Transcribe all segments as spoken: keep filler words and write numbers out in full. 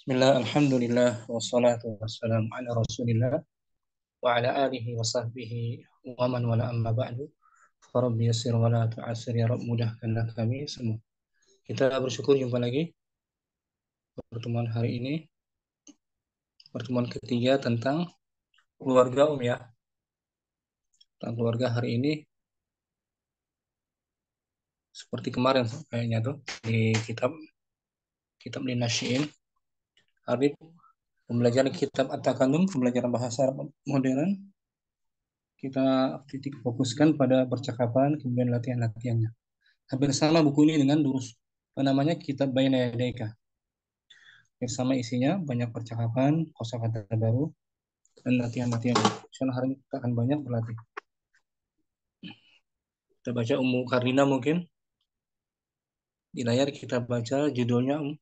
Bismillah, alhamdulillah, wassalatu wassalamu ala rasulillah wa ala alihi wa sahbihi wa man wala amma ba'du. Rabbi yassir wa la tu'assir, ya Rabb, mudahkanlah kami semua. Kita bersyukur jumpa lagi pertemuan hari ini, pertemuan ketiga tentang keluarga um ya. Tentang keluarga hari ini seperti kemarin kayaknya tuh di kitab kitab Linasyiin. Hari pembelajaran kitab At-Takallum, pembelajaran bahasa Arab modern, kita titik fokuskan pada percakapan kemudian latihan-latihannya. Hampir sama buku ini dengan durus apa namanya kitab Baina Yadayka. Hampir sama isinya, banyak percakapan, kosakata baru, dan latihan-latihan. Insyaallah hari ini kita akan banyak berlatih. Kita baca Ummu Karina mungkin. Di layar kita baca judulnya Um.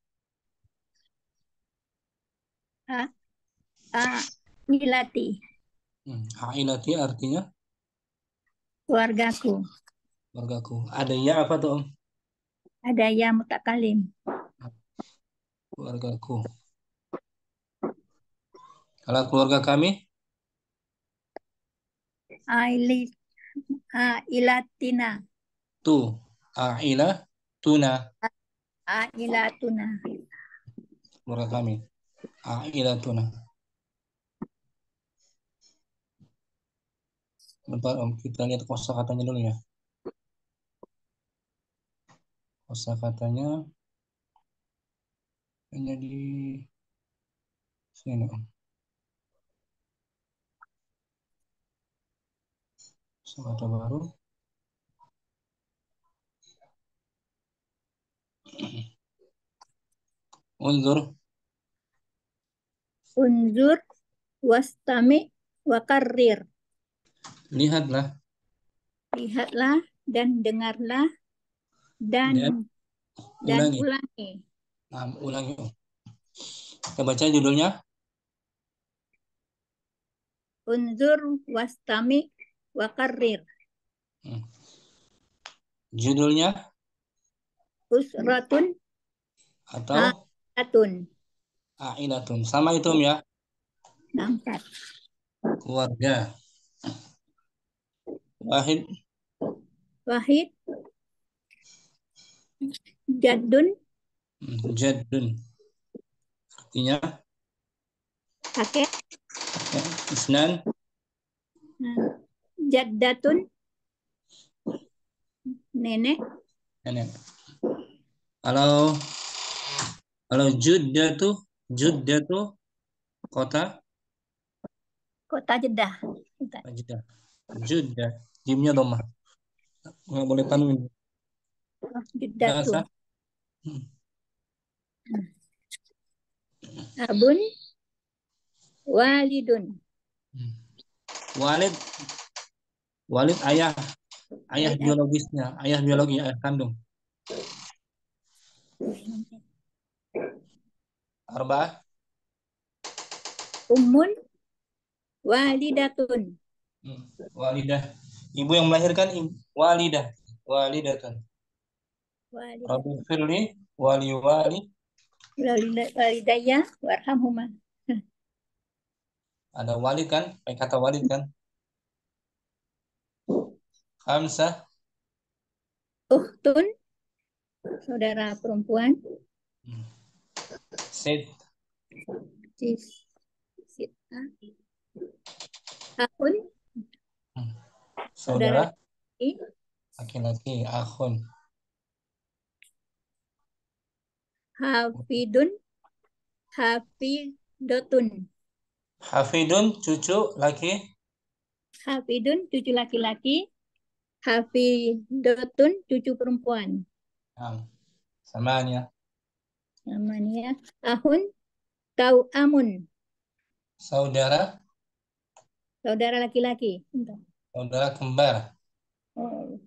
A, A, Milati, Hmm. Ailati artinya keluargaku. keluargaku. Ada ya apa tuh Om? Ada yang mutakalim. Keluargaku. Kalau keluarga kami, Ailit, Ailatina, tuh Aila tuna Ailatuna. keluarga kami. Aila tuna. Bentar Om, kita lihat kosakatanya dulu ya. Kosakatanya hanya di sini Om. Kosakata baru. Unzur. Unzur, wastami, wakarir. Lihatlah Lihatlah dan dengarlah dan dan dan ulangi. ulangi. Nah, ulangi Om. Kita baca judulnya. Unzur, wastami, wakarir. Hmm. Judulnya Usratun, atau atun. Ailatun. Sama itu Om ya. Nampak. Keluarga. Wahid. Wahid, Jaddun, Hmm, Jaddun. Artinya kakek. ya, Isnan. Jaddatun, nenek. Nenek. Kalau kalau Judda tuh Judda tuh kota Kota Jeddah. Jeddah. Judda. Jimnya domah. Nggak boleh tanwin. Oh, Jeddah tuh. Biasa. Hmm. Abun, walidun. Hmm. Walid. Walid ayah. Ayah Walid ayah. biologisnya. Ayah biologi, ayah kandung. Arba. Ummun, walidatun. Hmm. Walidah. Ibu yang melahirkan ibu. Walidah. Walidatun. Rabbi Walidatun. firli wali wali. Walidayya, warhamhuma. Ada walid kan? Pakai kata walid kan? Khamsah. Uhtun, saudara perempuan. Hmm. Sid. Sis, sita. Akun, Hmm. saudara Saudara laki. laki-laki. Akhun. Hafidun, hafidotun. Hafidun cucu laki. Hafidun, cucu laki-laki. Hafidotun, cucu perempuan. Nah, samanya. Namanya Ahun, Tauamun, Saudara. saudara laki-laki. Bentar. Saudara kembar. Oh,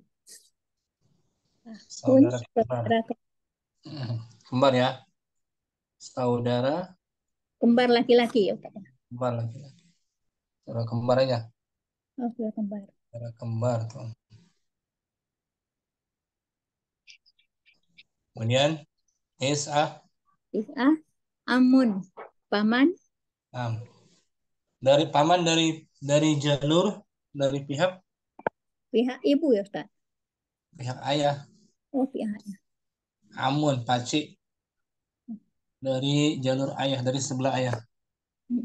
Ahun, Saudara kembar. saudara Hmm. Kembar ya. Saudara kembar laki-laki. Oh, kembar laki-laki. Saudara kembar aja. saudara kembar. Saudara kembar tuh. Kemudian Is'ah. Is'ah, Amun, paman. Nah, dari paman dari dari jalur dari pihak Pihak ibu ya Ustaz. pihak ayah. Oh, pihak ayah. Amun, pacik dari jalur ayah, dari sebelah ayah. Hmm.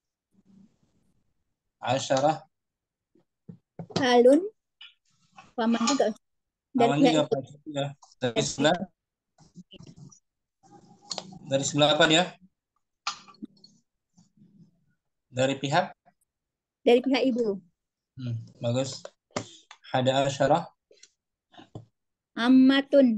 Asyarah, Halun, paman juga dari paman pihak juga ibu. pacik ya. Dari Dari sebelah, dari sebelah apa dia? Dari pihak, dari pihak ibu. hmm, bagus. Hada asyarah, Ammatun,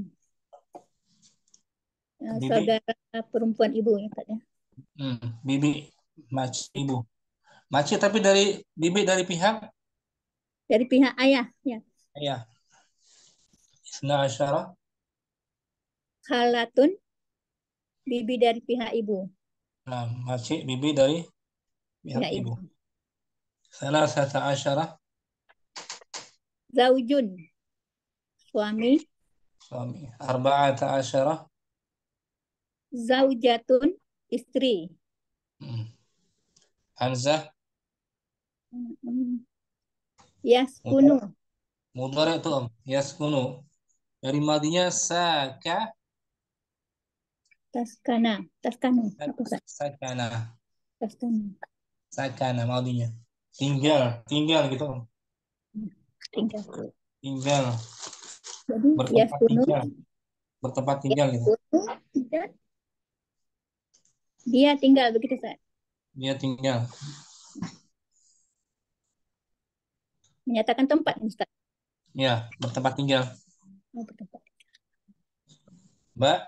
eh, bibi, saudara perempuan ibu ya Ustaz ya. hmm, bibi, maci ibu. Maci tapi dari bibi dari pihak Dari pihak ayah ya. ayah. Isna asyarah, Khalatun, bibi dari pihak ibu. nah, maci bibi dari pihak Pihak ibu. ibu. Salasata asyarah, Zaujun, suami. suami. Arba'ata asyarah, Zaujatun, istri. hmm. Hamzah, Hmm. Yaskunu, mudhari mudhari itu om. Yaskunu. Dari madinya saka, taskana, taskanu, apa Ustaz? sakana. Taskanu. Sakana madinya. Tinggal, tinggal gitu om. Hmm. Tinggal. Tinggal, Jadi bertempat yaskunu, tinggal, bertempat tinggal gitu. yaskunu, dan dia tinggal begitu Ustaz. Dia tinggal. Menyatakan tempat Ustaz. Ya, bertempat tinggal. Oh, bertempat. Mbak,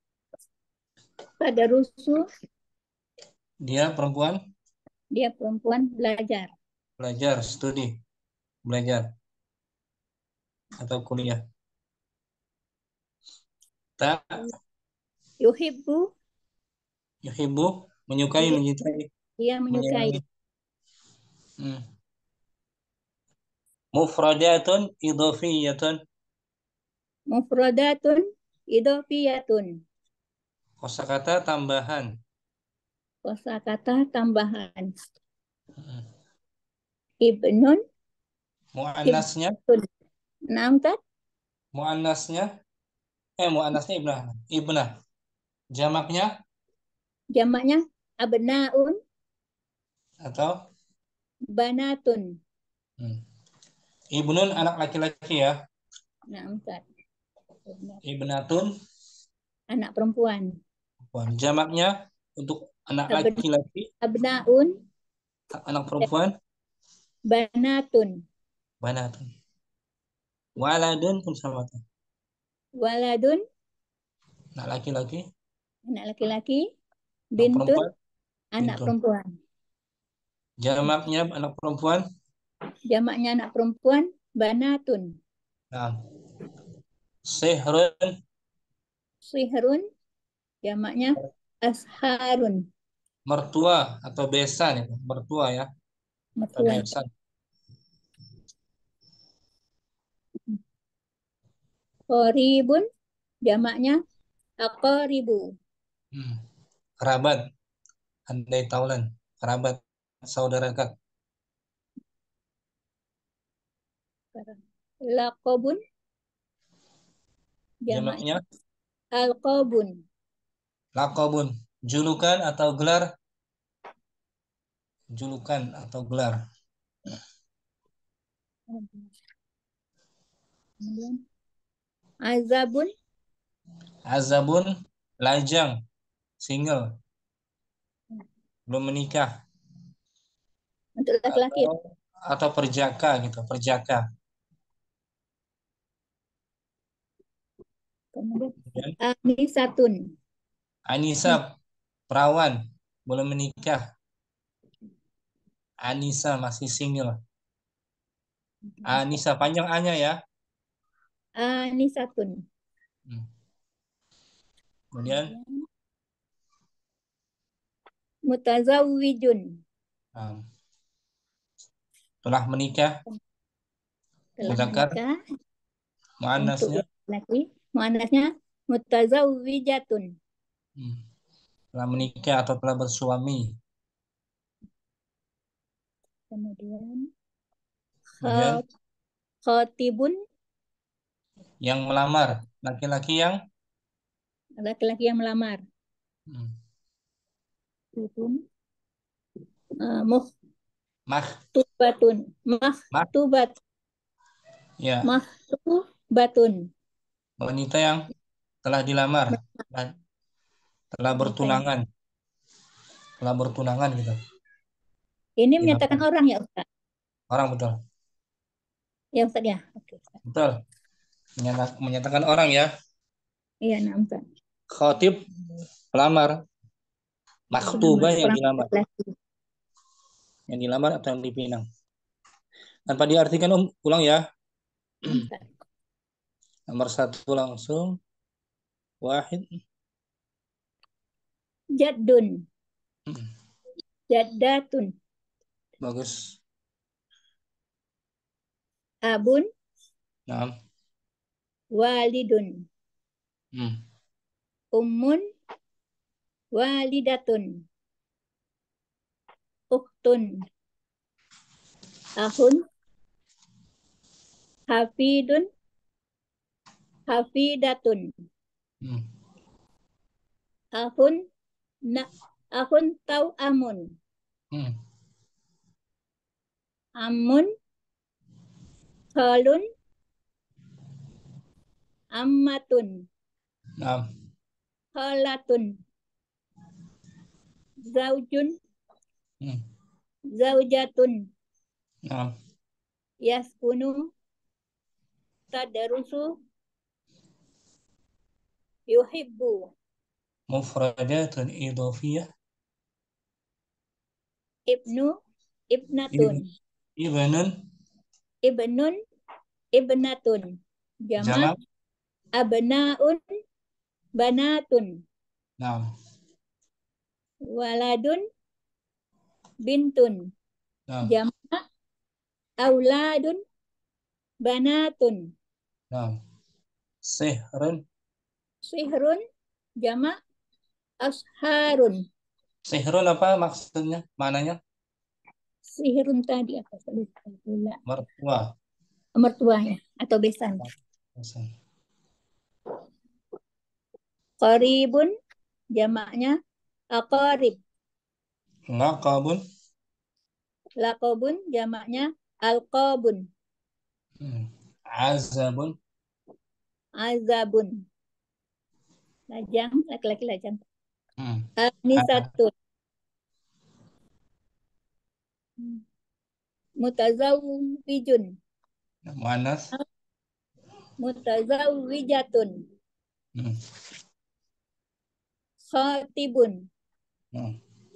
Pada rusuh, dia perempuan dia perempuan belajar. belajar, studi, belajar atau kuliah. Tak, Yuhibbu, yuhibbu, menyukai, dia, mencintai, dia menyukai. menyayangi. Hmm. Mufradatun idhofiyatun, Mufradatun, idhofiyatun. kosakata tambahan. Kosakata tambahan. Hmm. Ibnun, Muannasnya, ibnun. Naam kan? muannasnya, eh muannasnya ibnah, ibnah. Jamaknya Jamaknya abnaun, atau banatun. hmm. Ibnun anak laki-laki ya. Naam kan? Ibnatun Anak perempuan. perempuan. Jamaknya untuk anak Abn, laki-laki, abnaun, anak perempuan, banatun. banatun. Waladun pun sama tuh. Waladun, Anak laki-laki, anak laki-laki. anak Bintun, perempuan, anak bintun. perempuan. Jamaknya anak perempuan. Jamaknya anak perempuan, banatun. Nah, Sihrun, Sihrun, jamaknya asharun. mertua atau besan itu, mertua ya, atau Mertua. besan. Qoribun, jamaknya aqaribu. Hmm. Kerabat, andai taulan, kerabat, saudara dekat. Laqabun, jamaknya Jamaknya alqabun. lakobun, julukan atau gelar, julukan atau gelar. Kemudian azabun, Azabun, lajang, single, belum menikah, untuk laki-laki. atau atau perjaka gitu, perjaka. Kemudian Kemudian anisatun. Anissa, perawan, belum menikah. Anissa masih single. Anissa panjang A-nya ya. Anisatun. Hmm. Kemudian Kemudian mutazawwijun. um, telah menikah, Telah mudzakkar, menikah. Untuk muannasnya. laki-laki, muannasnya mutazawwijatun. Hmm. telah menikah atau telah bersuami. Kemudian Kemudian kha- khatibun, yang melamar, laki-laki yang laki-laki yang melamar. hmm, Khatibun, uh, mah muhtubatun, mah mahtubat, ya, mahtubatun. wanita yang telah dilamar dan telah Wanita yang bertunangan, telah bertunangan gitu. ini menyatakan Dilamar. orang ya Ustaz. Orang betul. Ya Ustaz ya. Oke Ustaz. Betul. Menyata- menyatakan orang ya. Iya, nah Ustaz. Khatib pelamar, Pelamar maktubah yang orang dilamar, laki-laki. yang dilamar atau yang dipinang. Tanpa diartikan um, ulang ya. Ustaz. Nomor satu langsung. Wahid. Jaddun, Hmm, jaddatun, bagus. abun, Nah. walidun, Hmm. ummun, walidatun, uktun, ahun, hafidun, hafidatun, Hmm. ahun, na, ahun tau amun, Hmm. amun, khalun, ammatun, Nah. khalatun, zaujun, Hmm. zaujatun, Nah. yaskunu, tadarusu, yuhibbu, Mufradatun idhofiyah. ibnu, ibnatun, Ib- Ibnun. ibnun, ibnatun, jamak, Jamak. abnaun, banatun, Nah. waladun, bintun, Nah. jamak, auladun, banatun, Nah. Sihrun. sihrun, jamak, asharun. Sihrun apa maksudnya? Mananya? Sihrun tadi apa? Lupa. Mertua. Mertuanya atau besan. Pesan. Qaribun, jamaknya aqarib. Laqabun. Laqabun, jamaknya alqabun. Hmm. Azabun. Azabun, lajang, laki-laki lajang. Hmm. Anisatun, mutazawwijun, Muannas. mutazawwijatun, Hmm. khatibun, Hmm.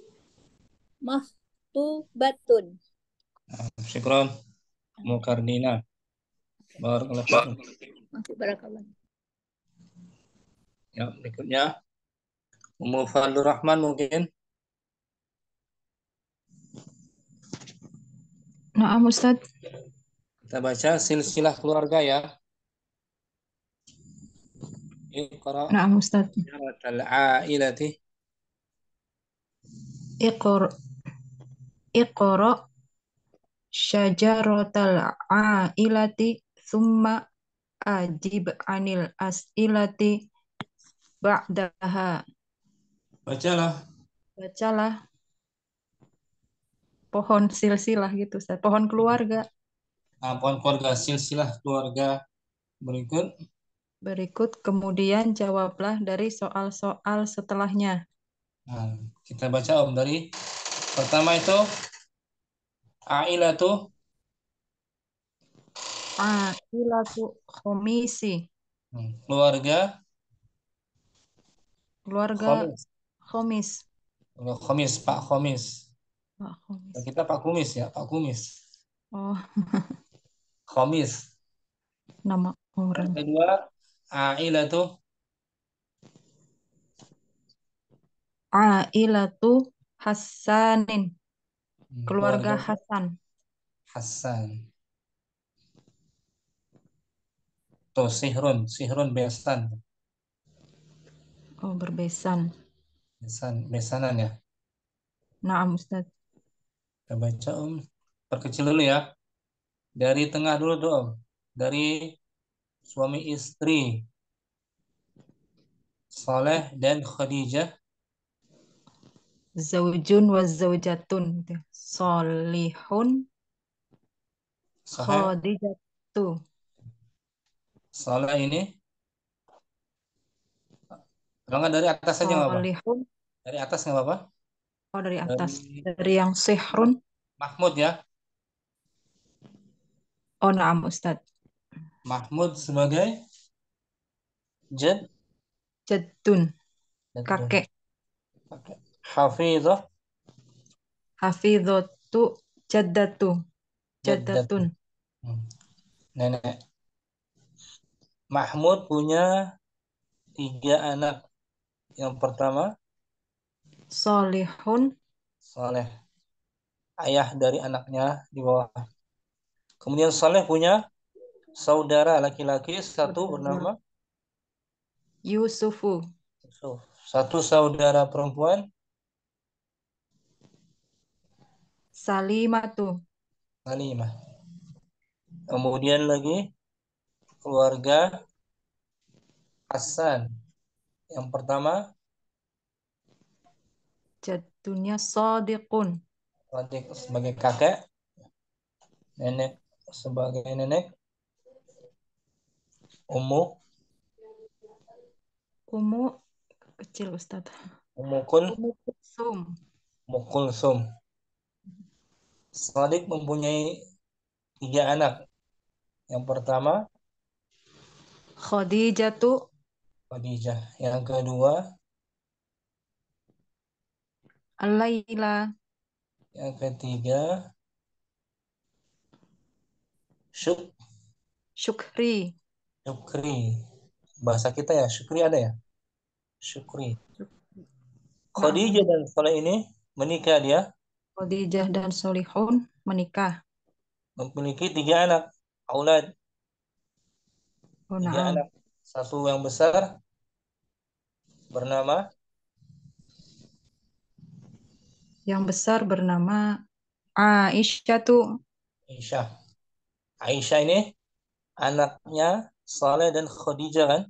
mahtubatun. Syukron. Mukardina. Barakallahu fikum. Masih barakallah. Ya, berikutnya Ummu Fadlur Rahman mungkin. Nah, Ustaz. Kita baca silsilah keluarga ya. Iqra Nah, Ustaz. syaratal ailati. Iqor, Iqra syajaratal ailati thumma ajib anil as'ilati ba'daha. Bacalah. Bacalah pohon silsilah gitu, Ustaz. Pohon keluarga. Nah, pohon keluarga, silsilah keluarga berikut. Berikut kemudian jawablah dari soal-soal setelahnya. Nah, kita baca Om dari pertama itu ailatu. Ailatu khomisi. Hmm, keluarga Keluarga Khomis. khomis. Keluarga Khomis, Pak Khomis. Pak Khomis. Kita Pak Kumis ya, Pak Kumis. Oh, Khomis. nama Yang orang. kedua ailatu. Ailatu Hasanin. Hmm, Keluarga keluarga Hasan. Hasan. Tuh Sihrun, Sihrun besan. Oh, berbesan. Besan, besanan ya. Naam Ustaz. Kita baca Om. Perkecil dulu ya. Dari tengah dulu tuh Om. Dari suami istri Saleh dan Khadijah. Zaujun wa zaujatun gitu. Solihun Sahih. Khadijatu. Saleh ini. Kalau nggak dari atas saja nggak apa? Solihun. Dari atas nggak apa-apa. Oh, dari Dari atas. Dari yang sihrun. Mahmud ya. Oh, naam Ustaz. Mahmud sebagai jad. Jaddun. Jaddun. Kakek. Oke. Hafizah. Hafidhatu jaddatu. Jaddat. Jaddatun. Hmm. Nenek. Mahmud punya tiga anak. Yang pertama, Solihun. Saleh. Ayah dari anaknya di bawah. Kemudian Saleh punya saudara laki-laki satu Saudara bernama Yusufu. Yusuf. Satu saudara perempuan Salimatu. Halimah. Kemudian lagi keluarga Hasan. Yang pertama Jaddunya Sodiqun. adik sebagai kakek, nenek sebagai nenek, Ummu Umu kecil Ustaz. Ummu Kul Umu Kulsum. Ummu Kulsum. Sadik mempunyai tiga anak. Yang pertama Khadijatu. Khadijah. Yang kedua, Al-Laila. yang ketiga Syuk Syukri. Syukri. Bahasa kita ya, Syukri ada ya? Syukri. Naam. Khadijah dan Saleh ini menikah dia, Khadijah dan Solihun menikah. memiliki tiga anak. Aulad, Oh, tiga naam. anak. Satu yang besar bernama Yang besar bernama Aisyah tuh. Aisyah. Aisyah ini anaknya Saleh dan Khadijah kan?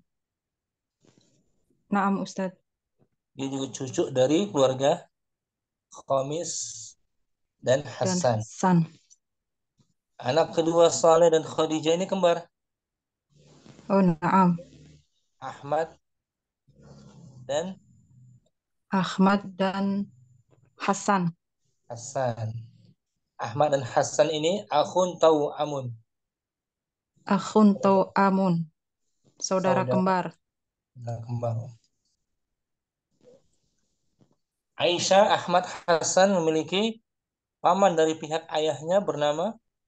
Naam Ustaz. Dia juga cucu dari keluarga Khamis dan Dan Hasan. Hasan. Anak kedua Saleh dan Khadijah ini kembar. Oh, naam. Ahmad dan Ahmad dan Hasan. Hasan. Ahmad dan Hasan ini akhun tahu amun. Akhun Amun. Saudara Saudara kembar. kembar. Aisyah, Ahmad, Hasan memiliki paman dari pihak ayahnya bernama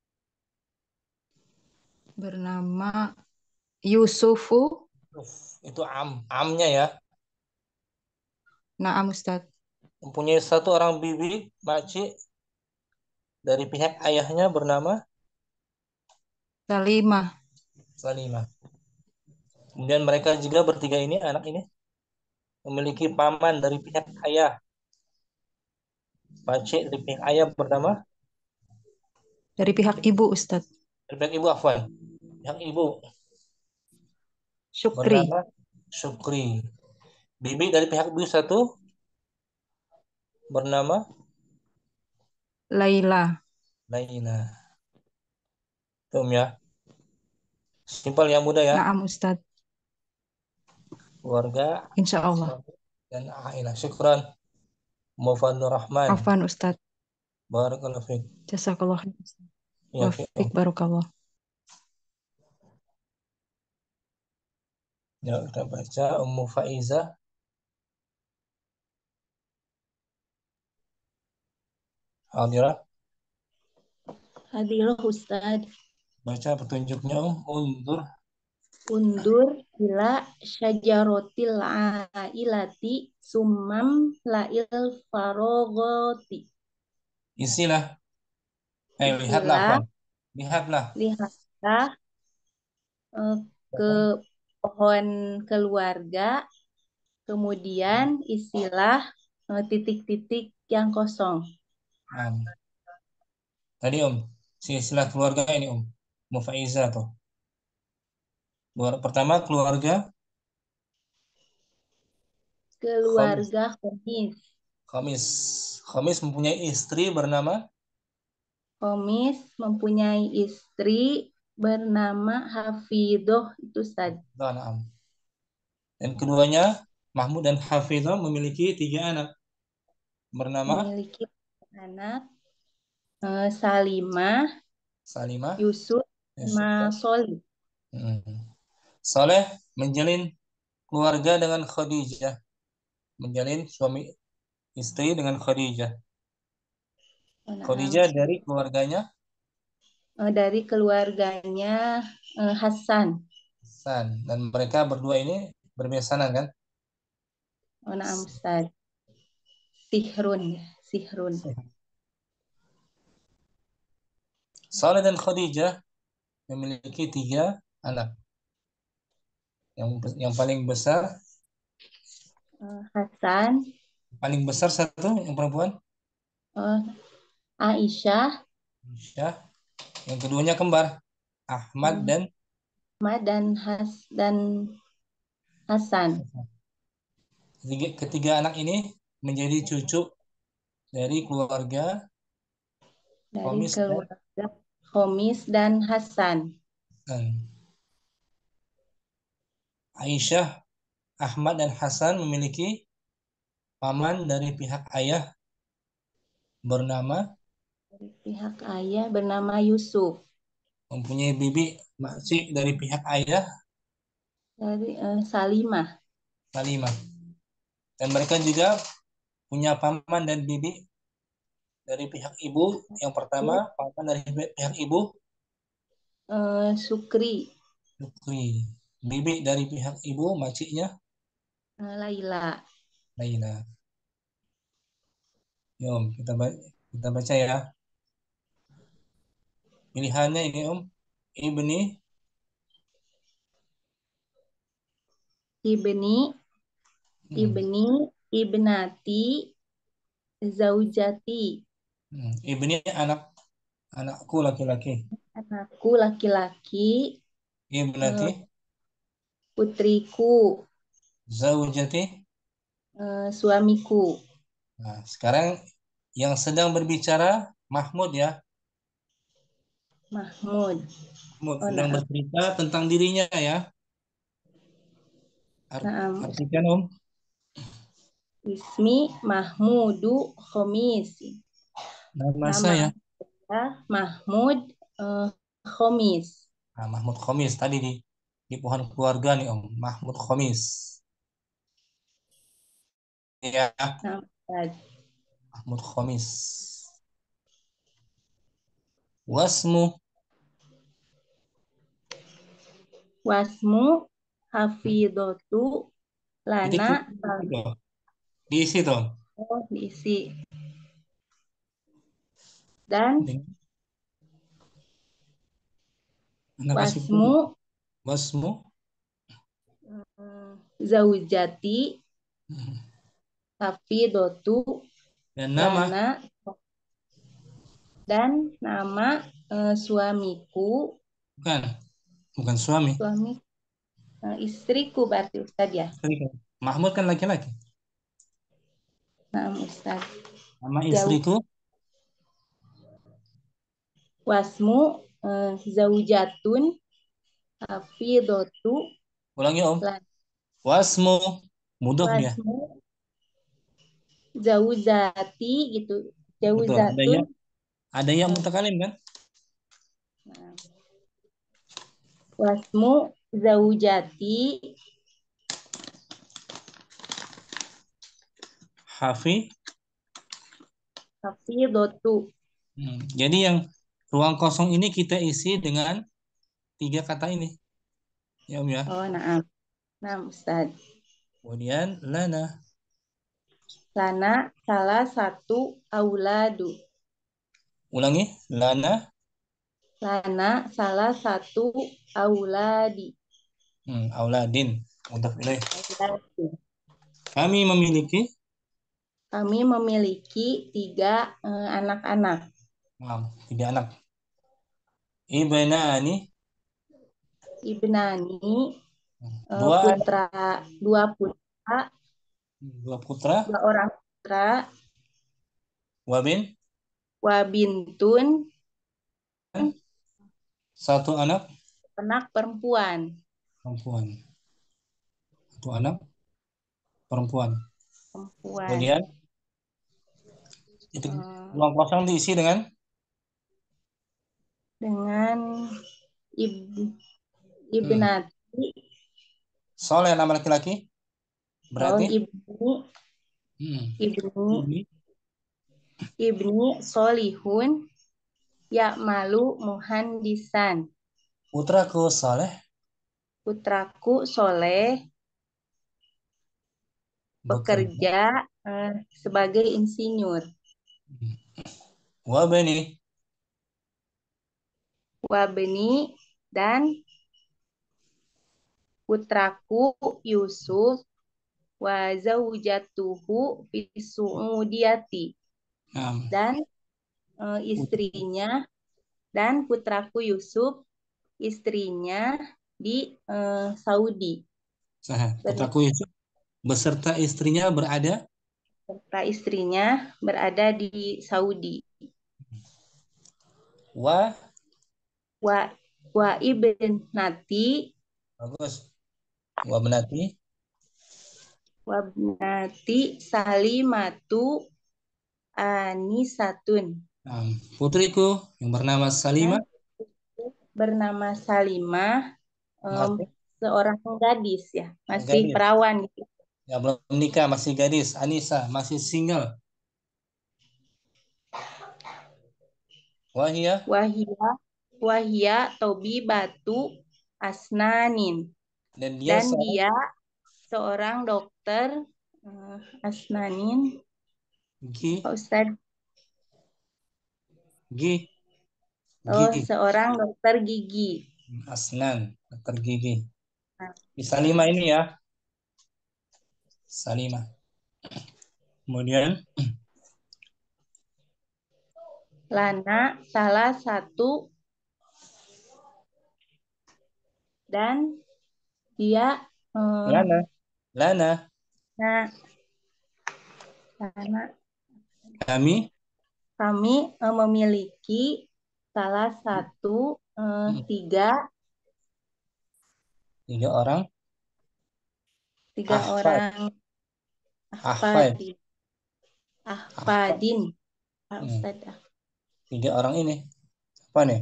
Bernama Yusufu. Yusuf. Itu am, amnya ya. Naam Ustaz. Mempunyai satu orang bibi, makcik dari pihak ayahnya bernama Salimah. Salimah. Kemudian mereka juga bertiga ini, anak ini, memiliki paman dari pihak ayah. Makcik dari pihak ayah bernama, Dari pihak ibu Ustaz. dari pihak ibu Afwan. Pihak ibu Syukri. bernama Syukri. Bibi dari pihak ibu satu bernama Laila. Laila. Tum ya. Simpel yang mudah ya. Naam Ustaz. Keluarga Insya Allah. suami dan Ailah. Syukran. Mufadur Rahman. Afan Ustaz. Barakallahu fiik. Jazakallah. Ya, Wafik barakallah. ya kita baca Ummu Faizah. Hadirah. Hadilah Ustaz. Baca petunjuknya Om. Undur. Undur ila syajarotil ailati summam lail farogoti. Isilah. Eh, lihatlah Isilah, Afwan. Lihatlah. lihatlah eh, ke pohon keluarga Kemudian istilah eh, titik-titik yang kosong. Nah, tadi Om, silsilah keluarga ini Om, Mufaiza tuh. Keluar, pertama keluarga Khamis. Keluarga Khomis. Khamis. Khamis mempunyai istri bernama Khomis mempunyai istri bernama Hafidoh itu saja. Naam. Dan keduanya Mahmud dan Hafizah memiliki tiga anak bernama Memiliki anak eh, Salimah, Salimah, Yusuf, Yusuf, sama dan Solih. hmm. Saleh menjalin keluarga dengan Khadijah, menjalin suami istri dengan Khadijah. Oh, nah, Khadijah dari keluarganya eh, dari keluarganya eh, Hasan. Hasan, dan mereka berdua ini berbesanan kan? Oh, nah, Ustaz. Sihrun ya, Sihrun. Saleh dan Khadijah memiliki tiga anak. Yang yang paling besar, Eh, Hasan, paling besar satu yang perempuan, eh, Aisyah, Aisyah. Yang keduanya kembar, Ahmad eh, dan Ahmad dan Has dan Hasan. ketiga, ketiga anak ini menjadi cucu dari keluarga Dari Khomis dan keluarga Khomis dan Hasan. dan Aisyah, Ahmad dan Hasan memiliki paman dari pihak ayah bernama, Dari pihak ayah bernama Yusuf. mempunyai bibi makcik dari pihak ayah Dari eh, Salimah. Salimah. Dan mereka juga punya paman dan bibi dari pihak ibu. Yang pertama, paman dari pihak ibu Eh, Sukri, Lukri. Bibi dari pihak ibu, makciknya eh, Laila. Laila. Yom, kita baca, kita baca ya. Pilihannya ini Om, Ibni, Ibni, hmm, Ibni, Ibnati, Zaujati. hmm, Ibni anak anakku laki-laki. Anakku laki-laki, Ibnati, eh, putriku, zaujati. eh, suamiku. Nah, sekarang yang sedang berbicara Mahmud ya. Mahmud. Mahmud Oh, sedang naam. bercerita tentang dirinya ya. Art- Naam. Artikan Om. Ismi Mahmudu Khomis. Nama Nama saya. saya Mahmud eh, Khomis. Nah, Mahmud Khomis tadi di di pohon keluarga nih Om. Mahmud Khomis. Ya, Nama saya. Mahmud Khomis. Wasmu. Wasmu Hafidotu Titik Lana. titik titik loh. Diisi tuh. Oh, diisi. Dan Dengan anak kasih wasmu Wasmu. eh, Zaujati Hmm. Hafidotu Dan nama Lana. Dan nama eh, suamiku, bukan bukan suami. suami eh, istriku berarti Ustaz ya. Istri kan. Mahmud kan laki-laki. Nah, Ustaz. Nama Zau, istriku wasmu eh, zaujatun hafidotu ulangi Om. lan Wasmu mudhof dia. wasmu zaujati gitu. Betul. Ada ya. Zaujatun. Ada yang eh, mutakalim kan? nah, wasmu zaujati Hafi. hafidotu. Hmm. Jadi yang ruang kosong ini kita isi dengan tiga kata ini. Ya Om ya. Oh, nah, nah Ustaz. Kemudian lana. Lana salah satu auladu. Ulangi. Lana. Lana salah satu auladi. Hmm. Auladin. Mudhof ilaih. Auladi. Kami memiliki Kami memiliki tiga eh, anak-anak. nah, tiga anak. Ibnani Ibnani, eh, dua anak, putra, dua putra, dua putra, dua orang putra, wabin wabintun, satu anak anak perempuan. perempuan. Satu anak perempuan. Perempuan. Kemudian itu Eh, ruang kosong diisi dengan dengan ib, hmm, ibnati, Soleh nama laki-laki. oh Berarti ibni, hmm, ibni, ini ibni solihun, ya'malu muhandisan. putraku Soleh Putraku Soleh bekerja. bekerja eh, sebagai insinyur. Wabani Wabeni dan putraku Yusuf wa zaujatuhu fi su'udiyati, nah, dan eh, istrinya dan putraku Yusuf istrinya di eh, Saudi. Sah. Ber- Putraku Yusuf beserta istrinya berada Serta istrinya berada di Saudi. wa Wa wa ibnati bagus wa benati wa ibnati Salimatu Anisatun. nah, putriku yang bernama Salimah Dan bernama Salimah, em, masih seorang gadis ya, masih gadis perawan gitu. ya belum menikah masih gadis. Anissa masih single. Wahia Wahia Wahia Tobi Batu Asnanin, dan dia dan seorang dia seorang dokter eh, Asnanin, Gi Pak Ustadz. Gi Oh, Gi seorang dokter gigi. Asnan dokter gigi. Nah, Di Salimah ini ya Salimah. Kemudian Lana salah satu, dan dia eh, Lana Lana nah Lana kami kami eh, memiliki salah satu eh, hmm, tiga tiga orang tiga ahfad orang ahfad ahfadin ahfad ahfadin Pak hmm, Ustadz. Ah. tiga orang ini apa nih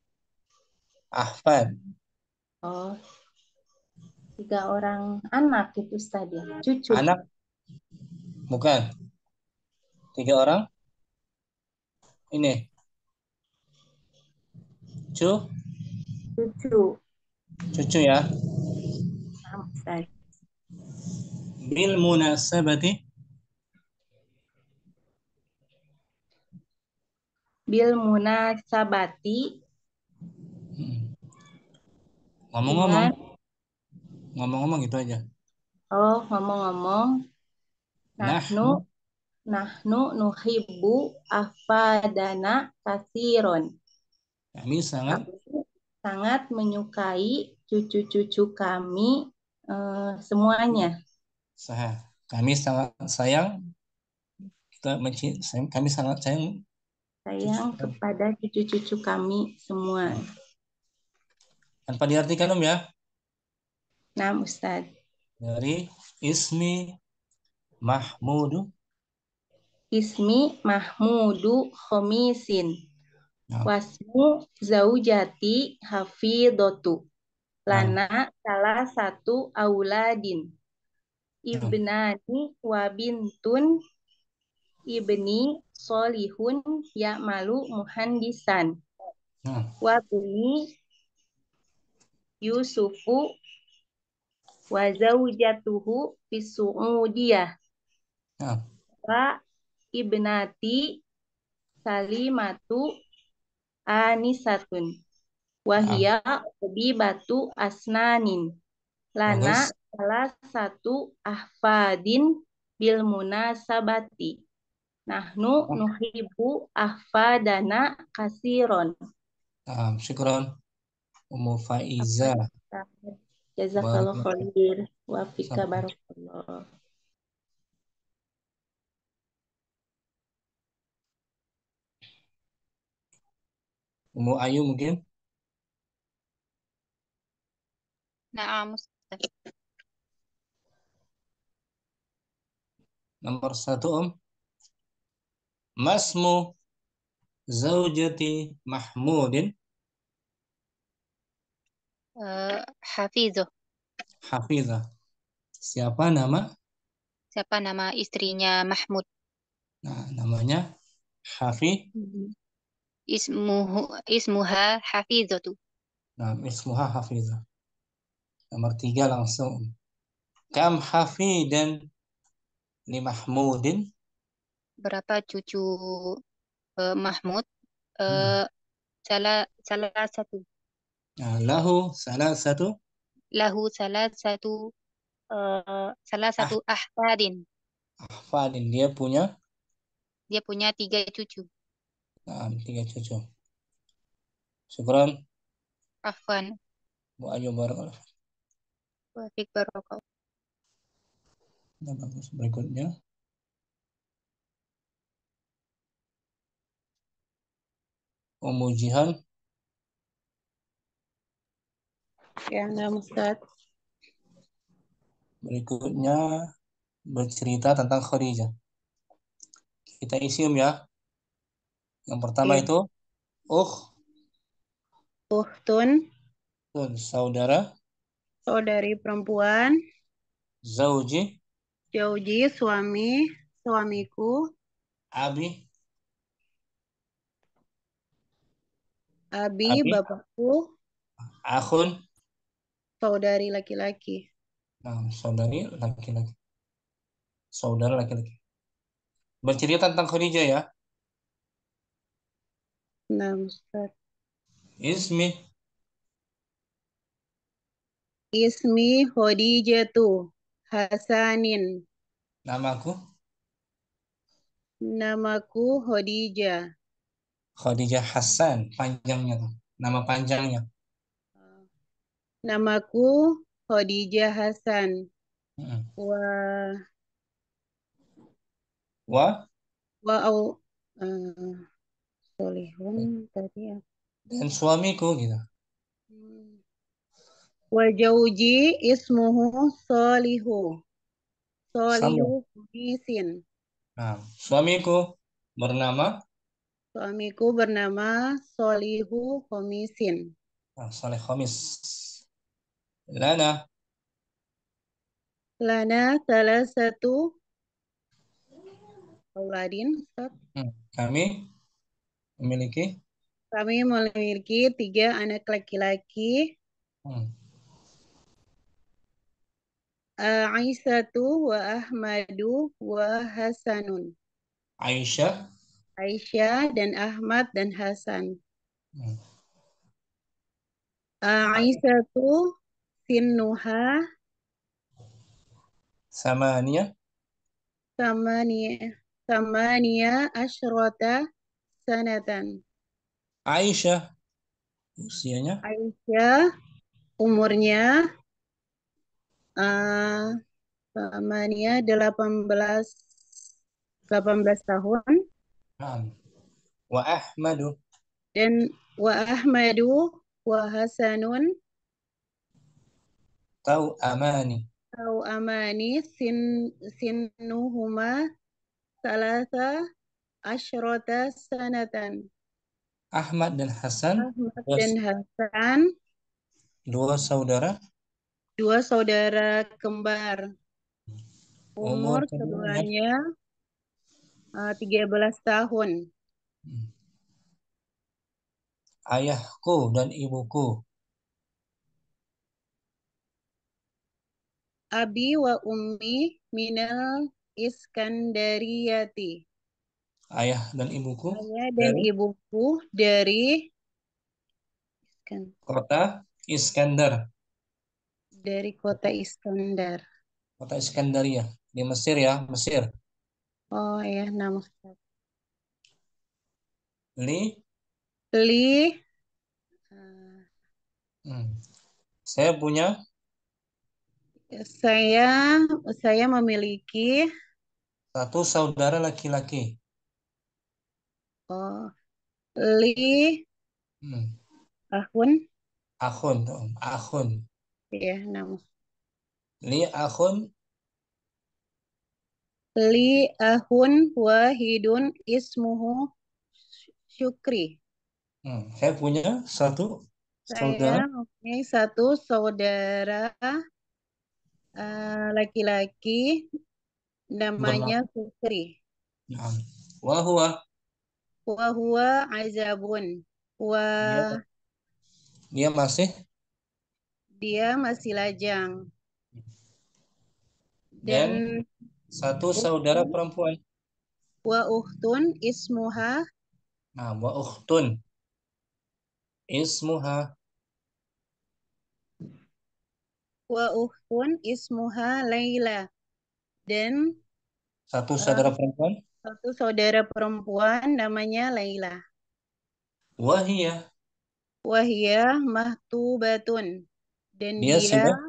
ahfad Oh, tiga orang anak itu Ustadz ya, cucu anak bukan tiga orang ini cu cucu cucu ya Nah, Ustadz. bil munasabati Bil munasabati, hmm, ngomong-ngomong dengan ngomong-ngomong gitu aja oh ngomong-ngomong, nahnu nahnu nahnu nuhibbu afadana kasiron. kami sangat Kami sangat menyukai cucu-cucu kami eh, semuanya. sah kami sangat sayang kita menci- kami sangat sayang cucu Sayang kami. kepada cucu-cucu kami semua. Tanpa diartikan Om ya Nah, Ustadz. dari ismi Mahmudu Ismi Mahmudu Khomisin. nah, Wasmu Zaujati Hafidotu. nah, Lana salah satu auladin. nah, Ibnani wa bintun ibni solihun ya'malu muhandisan. nah, Wa buni Yusufu wa zaujatuhu fi su'udiyah. nah, Wa ibnati Salimatu Anisatun. nah. Wahia batu asnanin. Lana Bagus salah satu ahfadin bil munasabati. Nahnu nuhibu ahfadana kasiron. Nah, syukron. Ummu Apa Faiza. jazakallah Barakallahu. khair wa fika Sampai. barakallah. Ummu Ayu mungkin. Naam, Ustaz. Nomor satu Om. Masmu zaujati Mahmudin. Eh, Hafizoh. Hafizah. Siapa nama? Siapa nama istrinya Mahmud? Nah, namanya Hafi. Ismuhu ismuha Hafizotu. Nah, ismuha Hafizah. Nomor tiga langsung. Kam hafidan li Mahmudin. Berapa cucu eh, Mahmud? Hmm. Eh, salah salah satu. Nah, lahu salah satu Lahu salah satu eh, salah ah, satu ahfadin. ahfadin. Dia punya Dia punya tiga cucu. nah, tiga cucu. Syukran. Afwan. Bu Ayu barakallahu. Wa fik barokah. Nah, bagus. Berikutnya. Ummu Jihan. Ya, nah Ustaz. Berikutnya bercerita tentang Khadijah. Kita isium ya. Yang pertama Ya. itu ukh, Uhtun, saudara, saudari perempuan, zauji, jauji, suami, suamiku, abi, abi, abi, bapakku, akhun, saudari laki-laki. nah, saudari laki-laki, saudara laki-laki. Bercerita tentang Khadijah ya. Nah, Ustaz. Ismi, Ismi Khadijatu Hasanin. namaku Namaku Khadijah. Khadijah Hasan, panjangnya tuh. Nama panjangnya. Namaku Khadijah Hasan. Hmm. Wa Wa wa au eh, solihun tadi ya. dan suamiku gitu. Hmm. Wa jauji ismuhu Solihu. Solihu Sambung. Kumisin. Nah, suamiku bernama Suamiku bernama Solihu Komisin. nah, Saleh Khamis. Lana Lana salah satu auladin. Ustaz. hmm. Kami memiliki Kami memiliki tiga anak laki-laki. hmm. Aisyatu wa Ahmadu wa Hasanun. Aisyah Aisyah dan Ahmad dan Hasan. hmm. Aisyatu sinnuha Samania samania samania asyrota sanatan. Aisyah usianya Aisyah umurnya uh, samania delapan belas delapan belas tahun nah. Wa Ahmadu dan wa Ahmadu wa Hasanun tahu amani atau amani sin sinnuhuma salasa asyrota sanatan. Ahmad dan Hasan Ahmad dua, dan Hasan dua saudara dua saudara kembar. umur Umur keduanya keduanya uh, tiga belas tahun. hmm. Ayahku dan ibuku Abi wa ummi minal Iskandariyati. ayah dan ibuku Saya dan dari ibuku dari kota Iskandar Dari kota Iskandar. Kota Iskandaria di Mesir ya, Mesir. Oh ya, nama Ustaz. Li, Li, eh, hmm. Saya punya saya saya memiliki satu saudara laki-laki. oh, li Hmm. ahun Akhun, tuh, akhun. ya nama Li akhun, li ahun wahidun ismuhu Syukri. hmm. Saya punya satu Saya saudara mempunyai satu saudara eh, laki-laki namanya bernama Syukri. Naam. Wahua, Wa huwa azabun. Wa dia dia masih dia masih lajang. dan Dan satu saudara uhtun, perempuan. wa uhtun ismuha Nah, wa ukhtun ismuha, wa uhtun ismuha Laila. Dan satu eh, saudara perempuan. satu saudara perempuan namanya Laila. Wahia, Wahia mahtubatun. Dan dia dia sudah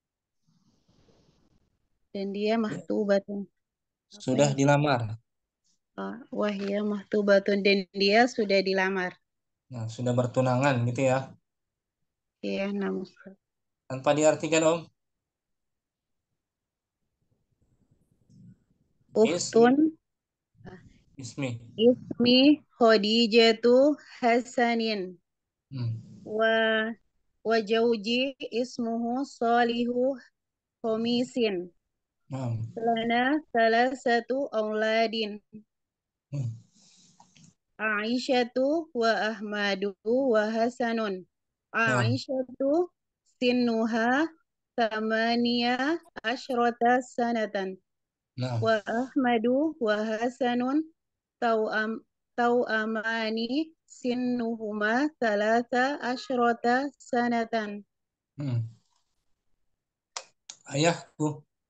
dan dia mahtubatun. Apa sudah ya? dilamar. Ah, wahia mahtubatun dan dia sudah dilamar. Nah, sudah bertunangan gitu ya. Ya, nama Tanpa diartikan, Om. Ismi, uhtun ismi. ismi Khadijatu Hasanin Hmm. wa wa jauji ismuhu Salihu Khomisin. Nah, Lana salah satu auladin hmm. Aisyatu wa Ahmadu wa Hasanun. Nah, Aisyatu sinuha tamania asyrota sanatan. nah, Wa Ahmadu wa Hasanun tau'am tau'amani sinuhuma talata asyrota sanatan. hmm. Ayahku,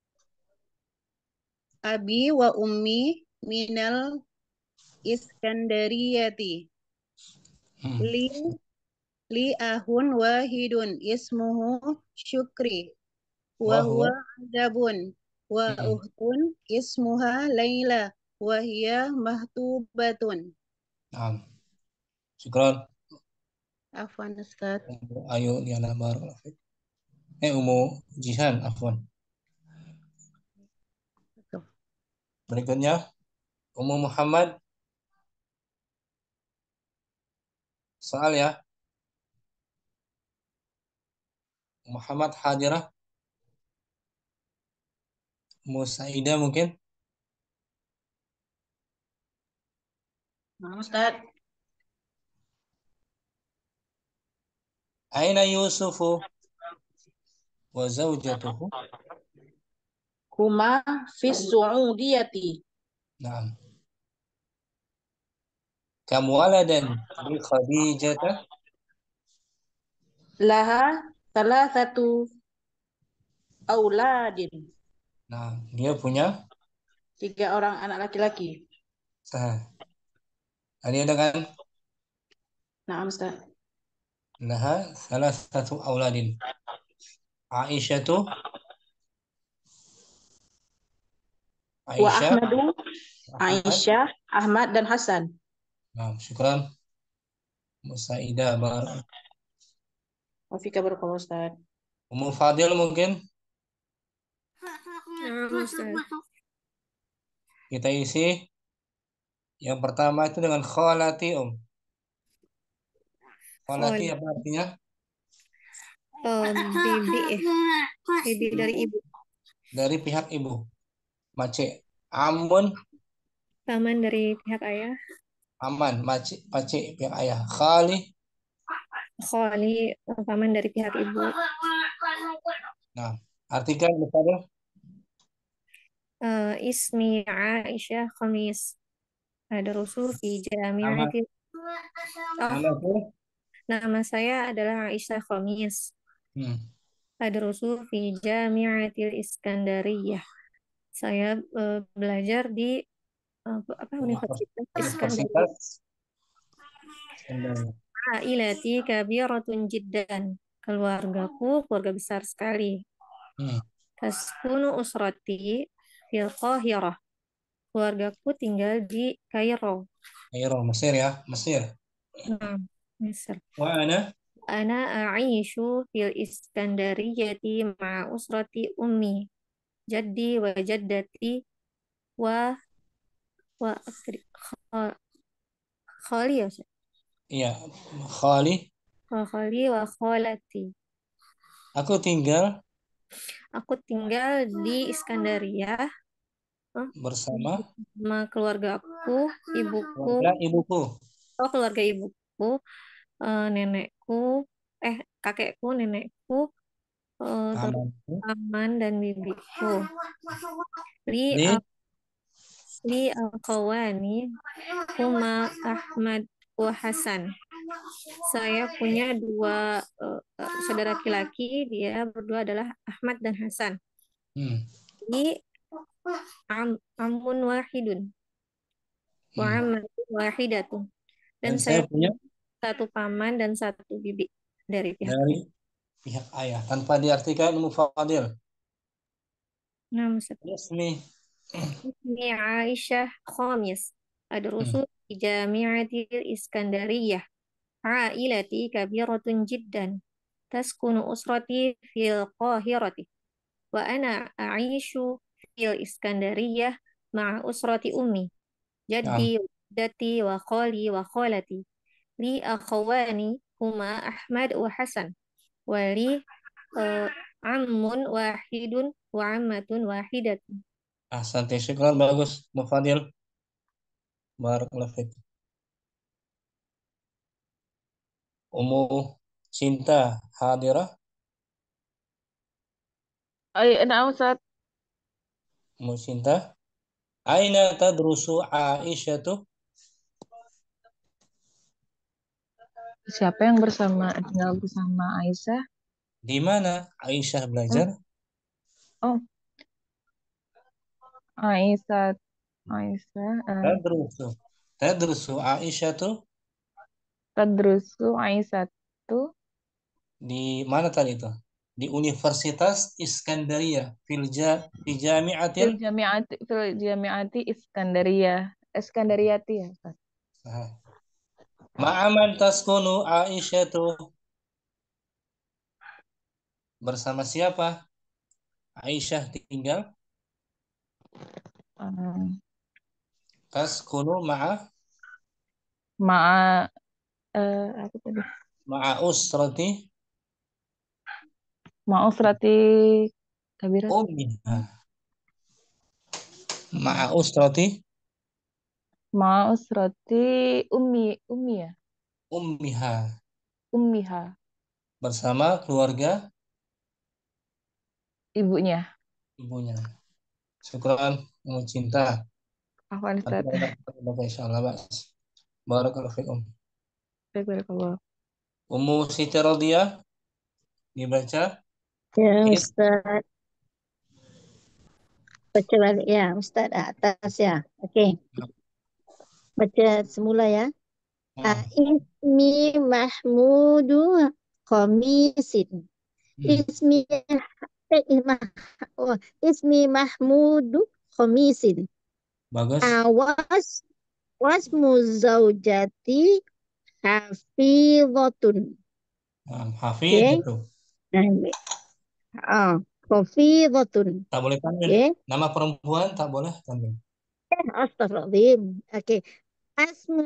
Abi wa ummi minal Iskandariyati. hmm. Li li ahun wahidun ismuhu Syukri. Wa huwa Wahwa, adabun. Wa hmm. uhtun ismuha Laila. Wa hiya mahtubatun. Nah, syukran. Afwan Ustaz. Ayo, Diana baru. Eh, Umu Jihan, afwan. Berikutnya, Umu Muhammad. Soal ya. Muhammad Hadirah. Umu Saidah mungkin. Nah, Ustaz. Aina Yusufu wa zawjatuhu. Huma fi su'udiyati. Nah, kam waladan li Khadijata. Laha salah satu auladin. Nah, dia punya Tiga orang anak laki-laki. Nah, tadi ada kan? Nah, Ustaz. Laha salah satu auladin. Aisyah tuh Wa Aisyah Ahmadu, Ahmad. Aisyah, Ahmad, dan Hasan. Nah, syukran. Musaidah bar. Wafika barakallahu Ustaz. Ummu Fadil mungkin Nah, Ustaz. kita isi yang pertama itu dengan kholati Om. Kholati Khol. apa artinya? Um, bibi eh. Bibi dari ibu. Dari pihak ibu. Mace. Amun, Paman dari pihak ayah. aman. Mace, pace pihak ayah. Khali. Kholi, paman dari pihak ibu. Nah, artikan misalnya Uh, ismi Aisyah Khamis. Ada Rasul fi nama jami'ati. Oh, nama itu. nama saya adalah Aisyah Khamis. Hmm. adrusu fi Jami'atil Iskandariyah. Saya eh, belajar di eh, apa Universitas Iskandariyah. Universitas Iskandar. Ailati kabiratun jiddan. Keluargaku keluarga besar sekali. Hmm. Taskunu usrati fil Qahirah. Keluargaku tinggal di Kairo. Kairo, Mesir ya, Mesir. Nah, Mesir. Wa ana Ana a'ishu fil Iskandariyati ma'a usrati ummi, jaddi wa jaddati wa wa akri- kha- khali ya Ustaz? iya, Khali. Wa khali wa khalati. Aku tinggal Aku tinggal di Iskandaria eh, bersama sama keluarga aku, ibuku, keluarga ibuku, oh keluarga ibuku, eh, nenekku, eh kakekku, nenekku, eh, terus pamanku, paman dan bibiku. Li di li akhawani huma Ahmad wa Hasan. Saya punya dua eh, eh, saudara laki-laki, dia berdua adalah Ahmad dan Hasan. hmm, Li am, amun wahidun wa hmm. ammatun wahidatun. Dan Dan saya saya punya satu paman dan satu bibi dari pihak dari ayah. pihak ayah tanpa diartikan mufadil. Nah, Ustaz. Ismi Ini Aisyah Khamis. hmm. Adrusu di Jami'atil Iskandariyah. Ailati kabiratun jiddan. Taskunu usrati fil Qahirati. Wa ana a'ishu fil Iskandariyah ma'a usrati ummi. Nah, Jaddi, dati, wa khali, wa khalati. Li akhawani huma Ahmad wa Hasan. Wa li eh, ammun wahidun wa ammatun wahidatun. ahsanti, syukran, bagus, mufadil. Barakallahu fiik. Ummu Cinta hadirah. Ay, nah Ustaz, Ummu Cinta. Aina tadrusu Aisyatu? siapa yang bersama tinggal bersama Aisyah? Di mana Aisyah belajar? Oh, Aisyah, Aisyah, eh, Tadrusu. Tadrusu Aisyatu tadrusu Aisyah tuh di mana tadi itu? Di Universitas Iskandaria, Filja, fi Jami'atil fil jami'ati fil jami'ati Iskandariyah. Iskandariyati ya, Ustaz. ah, Ma'aman taskunu Aisyatu, bersama siapa Aisyah tinggal? Hmm, Taskunu ma'a ma'a eh, apa tadi? ma'a usrati Ma'a usrati kabirat. ummiha. Ma'a usrati Ma'a usrati ummi ummi ya, ummiha, ummiha, bersama keluarga ibunya. ibunya. Syukran, Ummu Cinta. Afwan Nanti Ustaz. kita insyaallah, Mas. Barakallahu fiikum. Barakallah. Ummu Siti Radiyah dibaca Ya, is Ustaz. Baca balik ya, Ustaz atas ya. Oke, baca semula ya. hmm, Ismi Mahmudu Komisin. hmm, Ismi eh, mah, oh, Ismi Mahmudu Komisin. bagus. Awas wasmu zaujati hafizatun. Nah, Oke. Hafid itu. Nah, ini. Ah, hafizatun. Tak boleh tanwin. Oke. Nama perempuan tak boleh tanwin. Astagfirullahaladzim. Oke. Asmu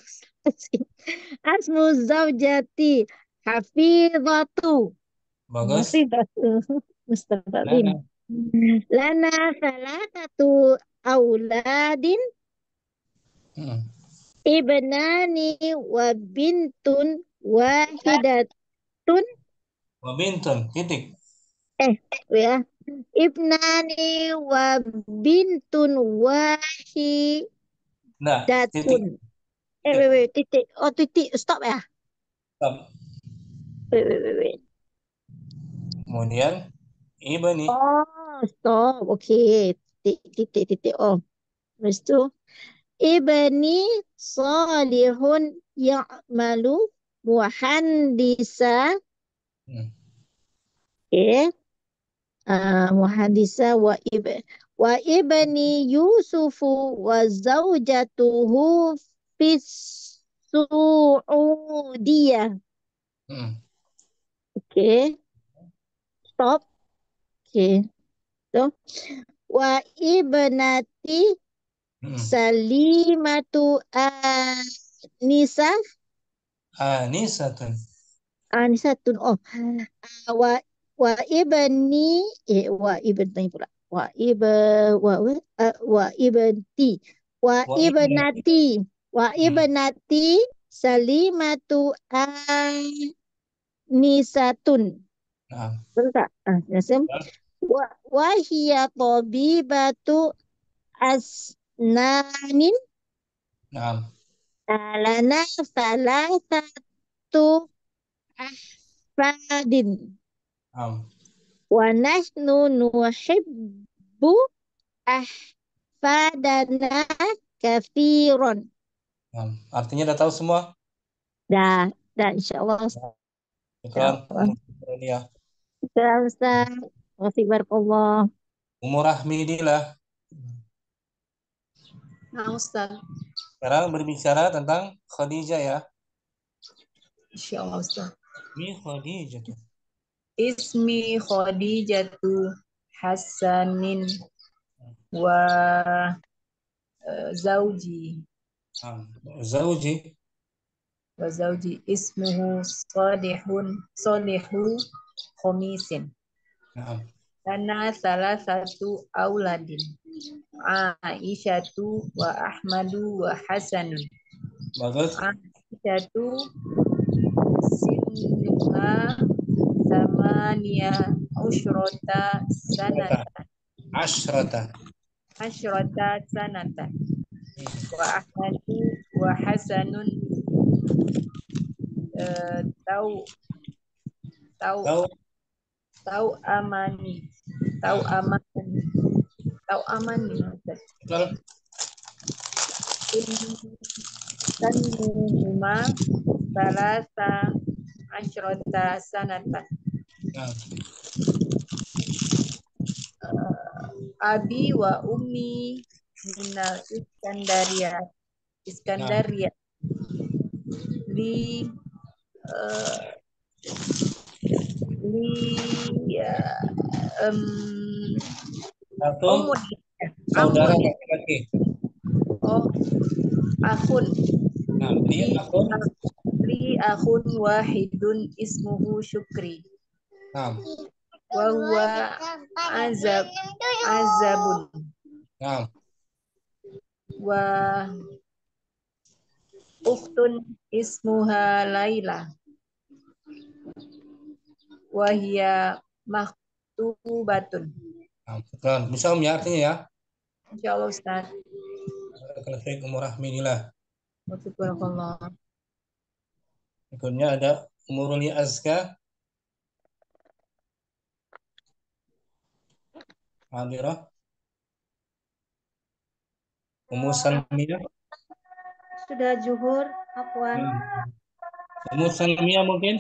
Asmu zaujati hafizatu. Bagus. Hafizatu. Mustafadzim. Lana. Lana salatatu auladin Hmm. ibnani wa bintun wahidatun. Wa bintun, titik. Eh, ya. Ibnani wa bintun wahidatun. Nah, titik. Eh, wait, wait, titik. Oh, titik. Stop ya. Stop. Wait, wait, wait, wait. Kemudian ibni. Oh, stop. Oke. Titik, titik, titik. Oh, lepas tu. Ibni salihun ya'malu muhandisa. Hmm. Okay. Uh, muhandisa wa ib wa ibni Yusufu wa zaujatuhu fis Suudiyah. Hmm. Okay. Stop. Okay. So, wa ibnati Hmm. Salimatu Anisa Anisatun. Anisatun. Oh, ah, wa wa ibni eh wa ibni pula. Wa iba wa wa ah, wa ibnti wa Wa ibnati. ibnati wa Hmm. ibnati Salimatu Anisatun. Nah. Betul tak? Ah, Nasib. Dan, Wa wa hiya tabibatu asnanin nah. lana salasatu ahfadin Nah. wa nahnu nuhibbu ahfadana kathiran. Nah. Artinya udah tahu semua? Dah, dah insyaallah. Syukran. Insyaallah. Ya. Salam Ustaz. Wa barakallah. Ummu Rahmidillah. Nah, Ustaz. Sekarang berbicara tentang Khadijah ya. Insyaallah Ustaz. Mi Khadijah tuh. Ismi Khadijatu Hasanin wa eh, zauji Nah. Zauji. wa zauji ismuhu Salihun Salihu Khomisin. Nah. Lana salah satu auladin Aisyatu wa Ahmadu wa Hasanun. Bagus. Aisyatu sinuha samania usyrota sanata Ashrata. asyrota sanata wa Ahmadu wa Hasanun eh, tau tau Tahu. tau amani tau amani tau amani Betul. dan huma salasa asyrota sanata. Nah. Abi wa ummi minal Iskandaria Iskandaria li eh, li ya, em, Satu omun saudara amun laki-laki. oh akhun Nah, dia li akun. li akhun wahidun ismuhu Syukri Nah. wa huwa azab azabun Nah. wa ukhtun ismuha Laila wa hiya maktubatun. Nah, betul. Bisa Om ya artinya ya. Insyaallah Ustaz. Kalau saya Ummu Rahmidillah. Subhanallah. Berikutnya ada Umurul Azka. Hadirah. Ummu Salmiyah. Sudah zuhur, afwan. Hmm. Ummu Salmiyah mungkin.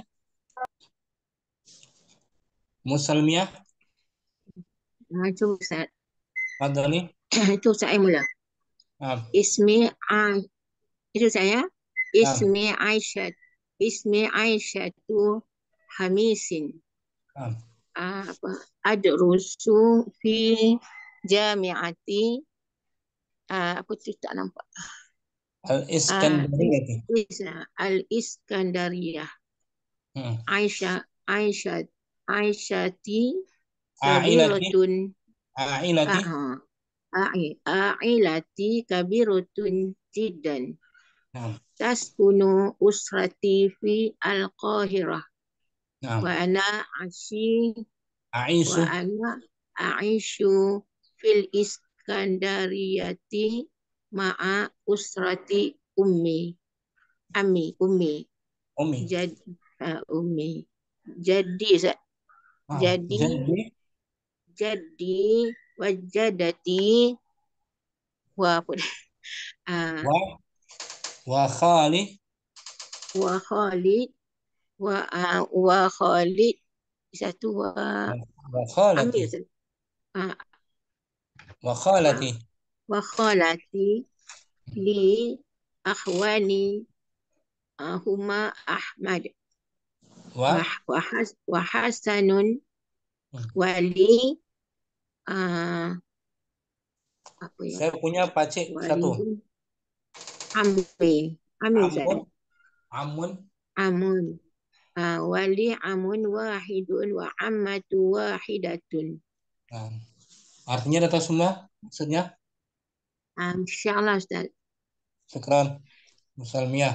Ummu Salmiyah. Nah, itu Ustaz. Fadhali. Itu saya mula. Nah. Ismi A itu saya. Nah. Ismi Aisyah. Ismi Aisyah tu Hamisin. Nah. Ah, apa? Adrusu fi jamiati. Ah, apa tu tak nampak. Ah, Al-Iskandariyah. Is- Al-Iskandariyah. Hmm. Aisyah Aisyah Aisyati Ailati. kabiratun Ailati. ah, A'i- Ailati kabiratun jiddan. Nah. Taskunu usrati fi al-Qahirah Nah. wa ana ashi wa Aisu. ana aishu fil Iskandariyati ma'a usrati ummi Ami ummi Umi. Jad uh, ummi jadi Ustaz. Ah, Jadi jadi jadi wajadati wa apa dah? Ah, wa wa khali wa Khalid wa ah, wa Khalid satu wa wa khalati ambil satu. Ah, wa khalati wa khalati li akhwani ah, huma Ahmad wa wa wa, has, wa Hasanun Hmm. wali ah, apa ya? Saya punya pacik satu. Wali Amin. Amin Amun, Ustaz. amun, Amun. Ah, wali amun wahidun wa ammatu wahidatun. nah, artinya ada tahu semua maksudnya? Ah, InsyaAllah Ustaz. Syukran, Musalmiyah.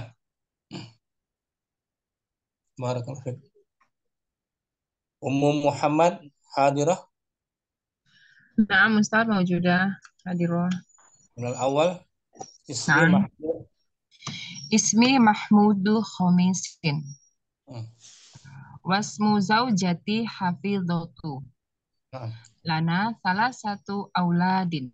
Barakallahu fiik. Ummu Muhammad hadirah Naam Ustaz maujudah hadirah. min awal ismi Naam. Mahmud. Ismi Mahmudu Khomisin. Hmm. Wasmu zaujati hafidhatu. Nah, Lana salah satu auladin.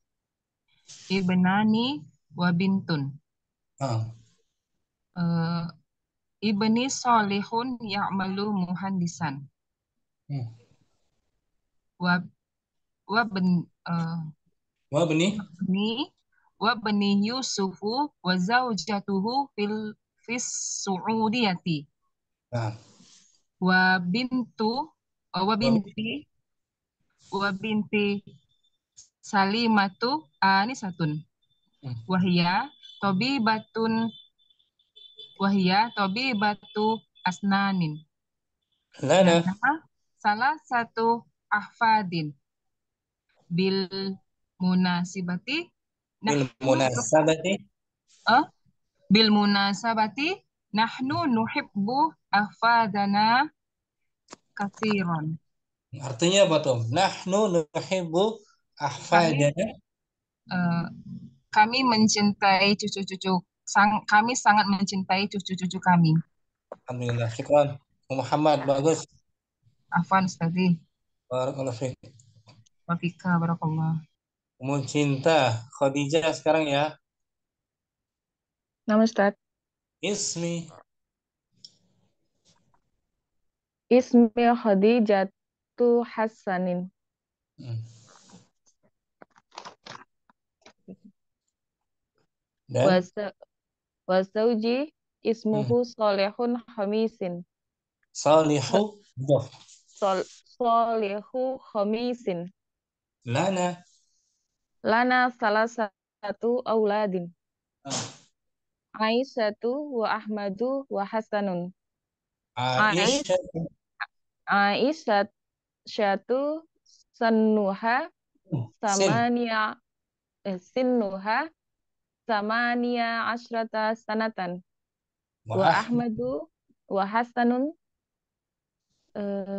Ibnani wa bintun. nah. Eh, ibni solihun ya'malu muhandisan. Hmm. Wa wa ben eh, Wa bani beni wa beni Yusufu wa zaujatuhu fil fis su'udiyati. nah. Wa bintu oh, wa Wa binti wa binti Salimatu anisatun. Hmm. Wahia tobibatun wahia tobibatu asnanin. lana Lana salah satu ahfadin bil munasibati bil nahnu munasabati eh, bil munasabati nahnu nuhibbu ahfadana katsiran. artinya apa tuh? Nahnu nuhibbu Kami ahfadana. eh, kami mencintai cucu-cucu sang, kami sangat mencintai cucu-cucu kami. Alhamdulillah, syukran. Muhammad bagus. Afwan Ustazi. Barakallahu fiik. Wafika barakallah. Ummu cinta Khadijah sekarang ya. Nama Ustaz. Ismi Ismi Khadijatu Hasanin. Hmm. dan Wasa wasauji ismuhu Solehun Khamisin. Salihu Mudhaf. Sol Solehu Khamisin. Lana Lana salah satu auladin. Ah. Aisyatu wa Ahmadu wa Hasanun. Ais Aisyah Aisyatu sanuha Sin samania eh, sinuha samania asyrata sanatan. wa Wa Ahmad Ahmadu wa Hasanun eh,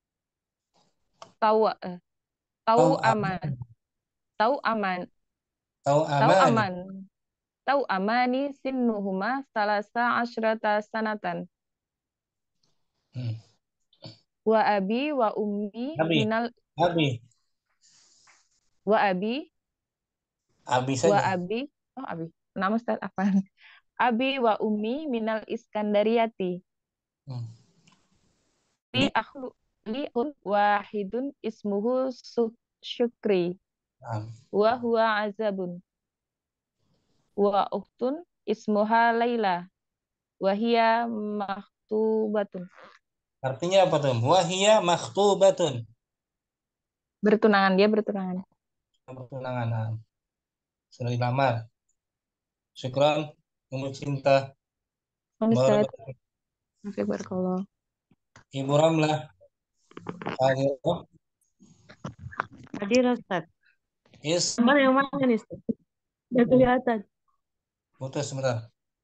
tawa eh, tau Tau aman tau aman Tau tau Aman aman tau amani sinuhuma salasa asyrata sanatan. Hmm. Wa abi wa ummi Abi minal Abi wa abi Abi wa saja. abi oh abi nama Ustaz apaan? Abi wa ummi minal Iskandariyati. Hmm. Li Li akhlu li un wahidun ismuhu Su- Syukri ah. wa huwa azabun wa ukhtun ismuha Laila wa hiya makhtubatun. Artinya apa tuh? Wahia makhtubatun. Bertunangan, dia bertunangan. Pertunangan. Ah. Sudah dilamar. Syukran. Ummu cinta. Ustaz, Barakallahu. Oke, barakallah. Ibu Ramlah. Hadirah. Hadir Ustaz. Is Gambar yang mana nih Ustaz? Udah kelihatan. putus sebentar.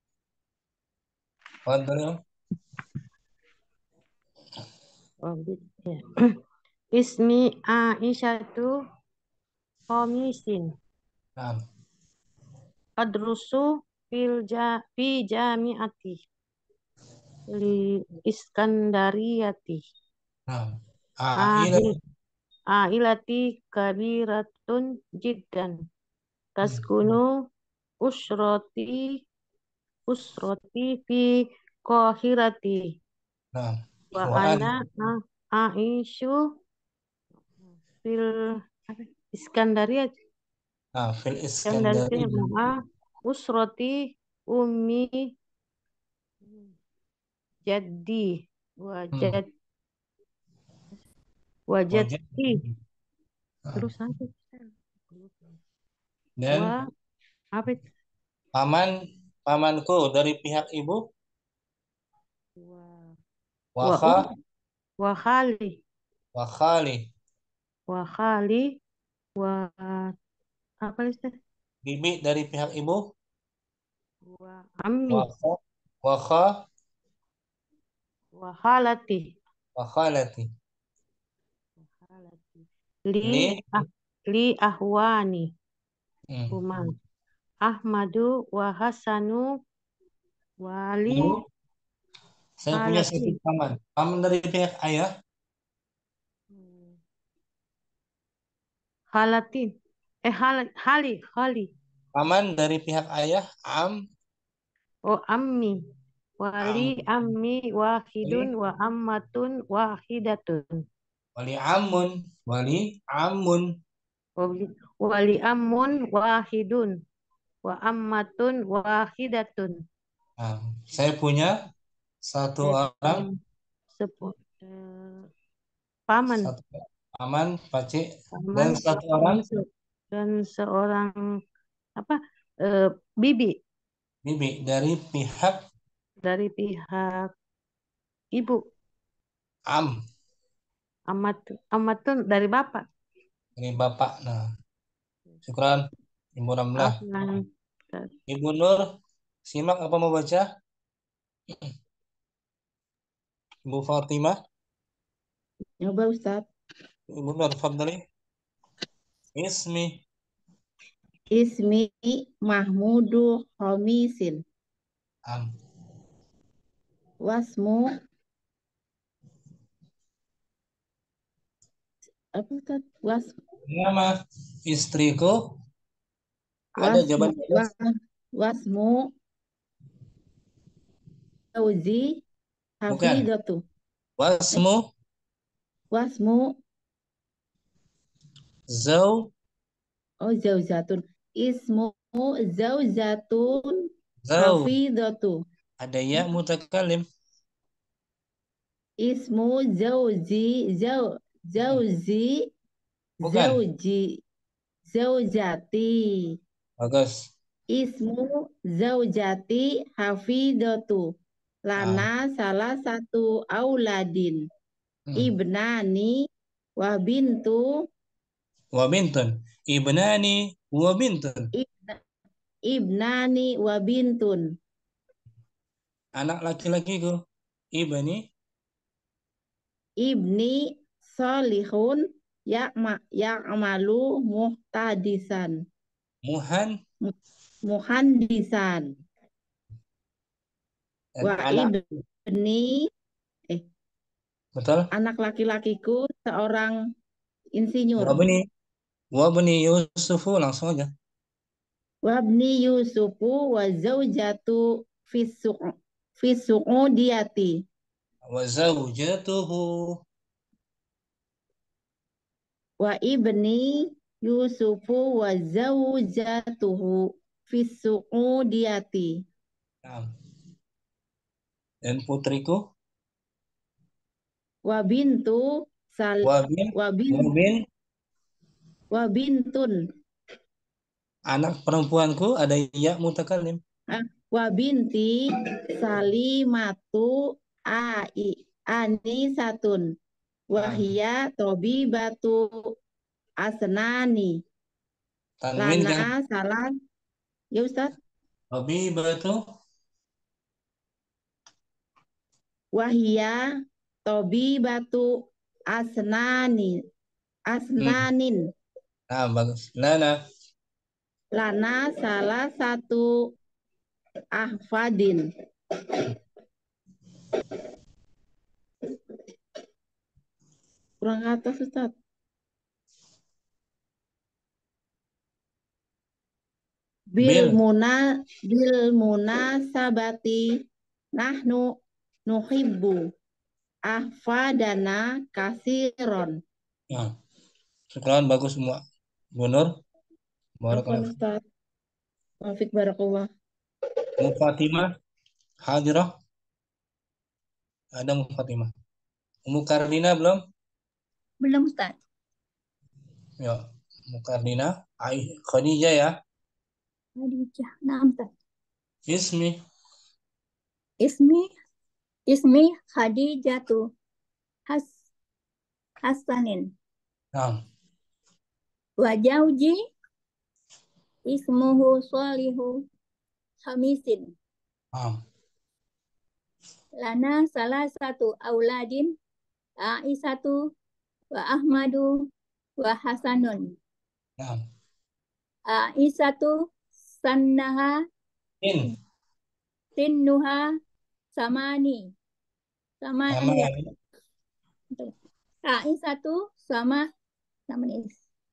Fadhil. Oh, gitu ya. Ismi Aisyatu Khomisin. Nah. Adrusu fil ja fi jami'ati li Iskandariyati. Nah. Aila. Ail ailati kabiratun jiddan. Taskunu usroti usroti fi qahirati. Nah, Wa wa ana ana. a- aisyu fil apa, Iskandaria. Nah, fil Iskandaria Iskandari. ma'a usroti ummi jaddi wa Hmm. jad wa Wajah. jaddi. Nah, Terus apa? dan Wa apa itu? paman pamanku dari pihak ibu Wa wa wakha um wa khali wa khali. wa khali wa apa itu? Bibi dari pihak ibu Wa ammi wakha wakha wa khalati. wa khalati. Khalati. Li Li. ah, li ahwani Hmm. huma Ahmadu wa Hasanu wali Ibu, saya punya satu halati. paman. Paman dari pihak ayah Halatin. Eh hal, hali, hali. paman dari pihak ayah am Oh ammi. Wali am ammi wahidun wali wa ammatun wahidatun. wali amun wali amun. Wali, wali ammun wahidun wa ammatun wahidatun. Nah, saya punya satu Eh, orang, sepu, eh, paman, satu paman, pacik, paman dan satu dan, orang se, dan seorang apa? Eh, bibi bibi dari pihak dari pihak ibu. am Amat amatun dari bapak. dari bapak. Nah, syukran Ibu Ramlah. Afnan. Ibu Nur, simak apa mau baca? Ibu Fatimah, Coba Ustaz. Ibu Nur, fadli. Ismi Ismi Mahmudu Khomisin. am. Wasmu apa Ustaz? Was Nama istriku ada wasmu jawaban di atas. wa- wasmu Fauzi Bukan. Hafidatu. Wasmu Wasmu zau oh zaujatun. Ismu zaujatun zau. Hafidatu. Ada ya mutakalim. Ismu zauji zau zauji Bukan. zauji zaujati. Bagus. Ismu zaujati Hafidatu. Ah. Lana salah satu auladin. Hmm. Ibnani wa bintu Wa bintun. Ibnani wa bintun. ibna- ibnani wa bintun. Anak laki-lakiku. Ibni Ibni solihun ya'ma ya'malu muhtadisan. muhan Mu- Muhandisan. dan Wa anak. ibni eh Betul? anak laki-lakiku seorang insinyur. Wa bani wa bani Yusufu langsung aja. Wabni Yusufu wa zaujatu fisuq fisuqudiyati. Wa zaujatuhu. Wa ibni Yusufu wa zaujatuhu fisuqudiyati. Nah. Dan putriku. Wa bintu sal Wa bin wa bin wa bin wa bintun. anak perempuanku ada ya mutakalim. Ah, wa binti salimatu ai anisatun. Wahia tobibatu asnani. Tanwin kan. Lana salah. Ya Ustaz. Tabibatu Wahia tobibatu asnani. Asnanin. Nah, bagus. Lana Lana salah satu ahfadin. Kurang atas Ustaz. Bil Bil. muna bil munasabati nahnu nuhibbu ahfadana kasiron. Nah, sekarang bagus semua. Bu Nur, Afwan barakallahu. Ustaz. Wafik barakallah. Mu Fatimah, hadirah. Ada Mu Fatimah. Mu Karlina belum? Belum Ustaz. Ya, Mu Karlina. Ai- Khadijah ya. Khadijah. Nah, Ustaz. Ismi. Ismi Ismi Khadijatu Has Hasanin. Nah, Wa jauji ismuhu Solihu Hamisin. nah, Lana salah satu auladin Aisyatu wa Ahmadu wa Hasanun. nah. Aisyatu sannaha In. sinnuha samani. Sama Sama ya. ya. Aisyatu sama sama ini.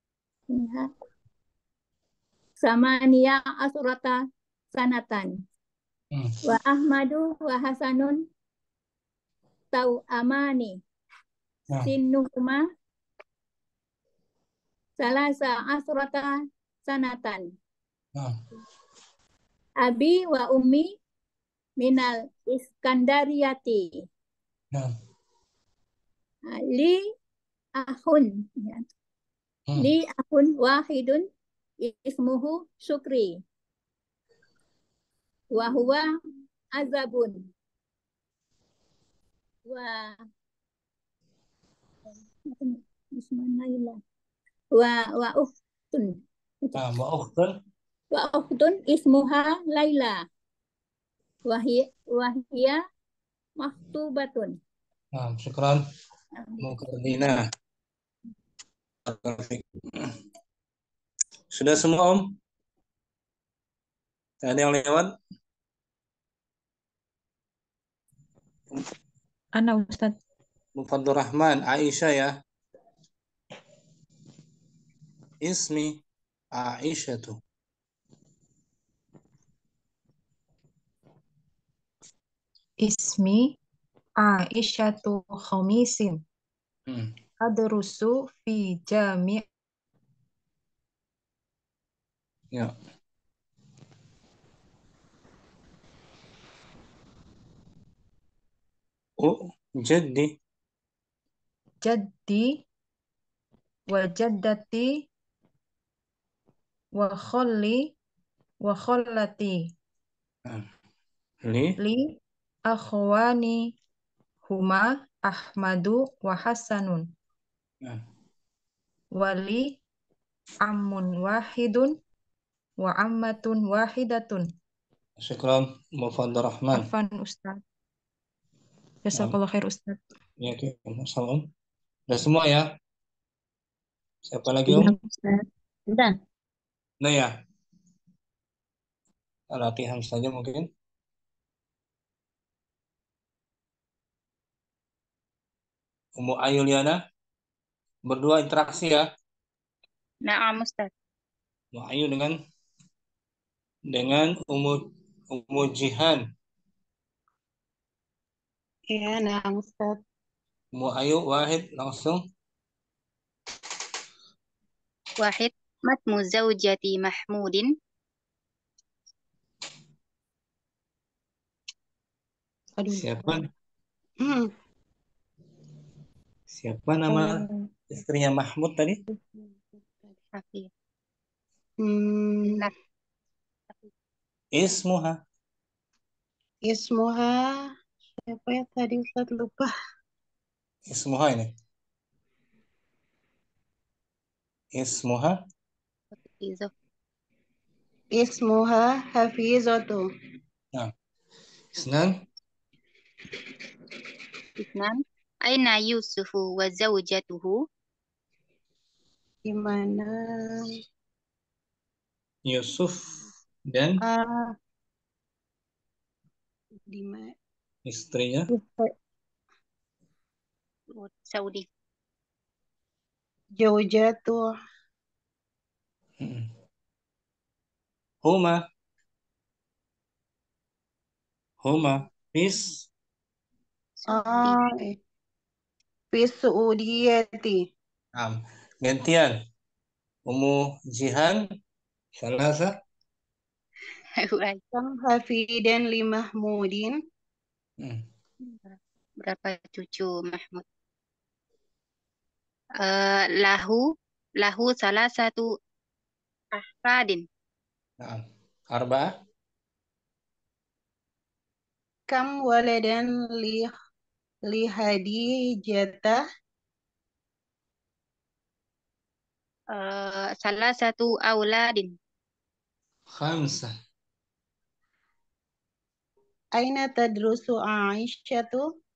Sama niya asurata sanatan. Hmm. Wa Ahmadu wa Hasanun tau amani. Nah, Sinnuhuma salasa asurata sanatan. nah. Abi wa ummi minal Iskandariyati. Nah. Li ahun. Hmm. Li ahun wahidun ismuhu Syukri. Wa huwa azabun. Wa Bismillah. Wa wa ukhtun. Nah, wa ukhtun. Wa ukhtun ismuha Laila. Wahia wahia maktubatun. Nah, syukran. Mu Karlina. Sudah semua Om? Ada yang lewat? Ana Ustaz. Mufaddul Rahman, Aisyah ya. Ismi Aisyah tuh. Ismi Aisyatu Khamisin. Hmm. Adrusu fi jami' Ya. Oh, jadi jaddi wa jaddati wa khalli wa khallati li li akhwani huma Ahmadu wa Hasanun nah, wali ammun wahidun wa ammatun wahidatun. syukran Mufaddul Rahman. Afan Ustaz. Nah, Jazakallah khair Ustaz. ya, oke, Salam. Udah semua ya? Siapa lagi Om? Sudah, Ustaz. Sudah. Nah ya, latihan saja mungkin. Umu Ayuliana, berdua interaksi ya. Na'am Ustaz. Umu Ayu dengan dengan Umu Umu Jihan. Ya, na'am Ustaz. Umu Ayu Wahid langsung. Wahid, matmu zaujati Mahmudin. Aduh. Siapa? Hmm. Siapa nama Oh. istrinya Mahmud tadi? Hafiz. Hmm. Ismuha. Ismuha. Siapa ya tadi Ustaz lupa. Ismuha ini. Ismuha. Hafizah. Ismuha Hafizatu. Nah, Isnan. Isnan. Aina Yusufu wa zaujatuhu. Di mana? Yusuf dan Ah. Di mana? istrinya. Saudi. زوجته. Mm-mm. Huma, huma, bis. آه سعودي. في السعودية. Am. Gantian. Umu Jihan, salasa. Ulangi. كم حفيدا لمحمود؟ Hmm. Berapa cucu Mahmud? Eh, lahu, lahu salah satu ahfadin. Naam. Arba'ah. كم ولدا ل- لخديجة؟ Eh, salah satu auladin. Khamsah. أين تدرس عائشة؟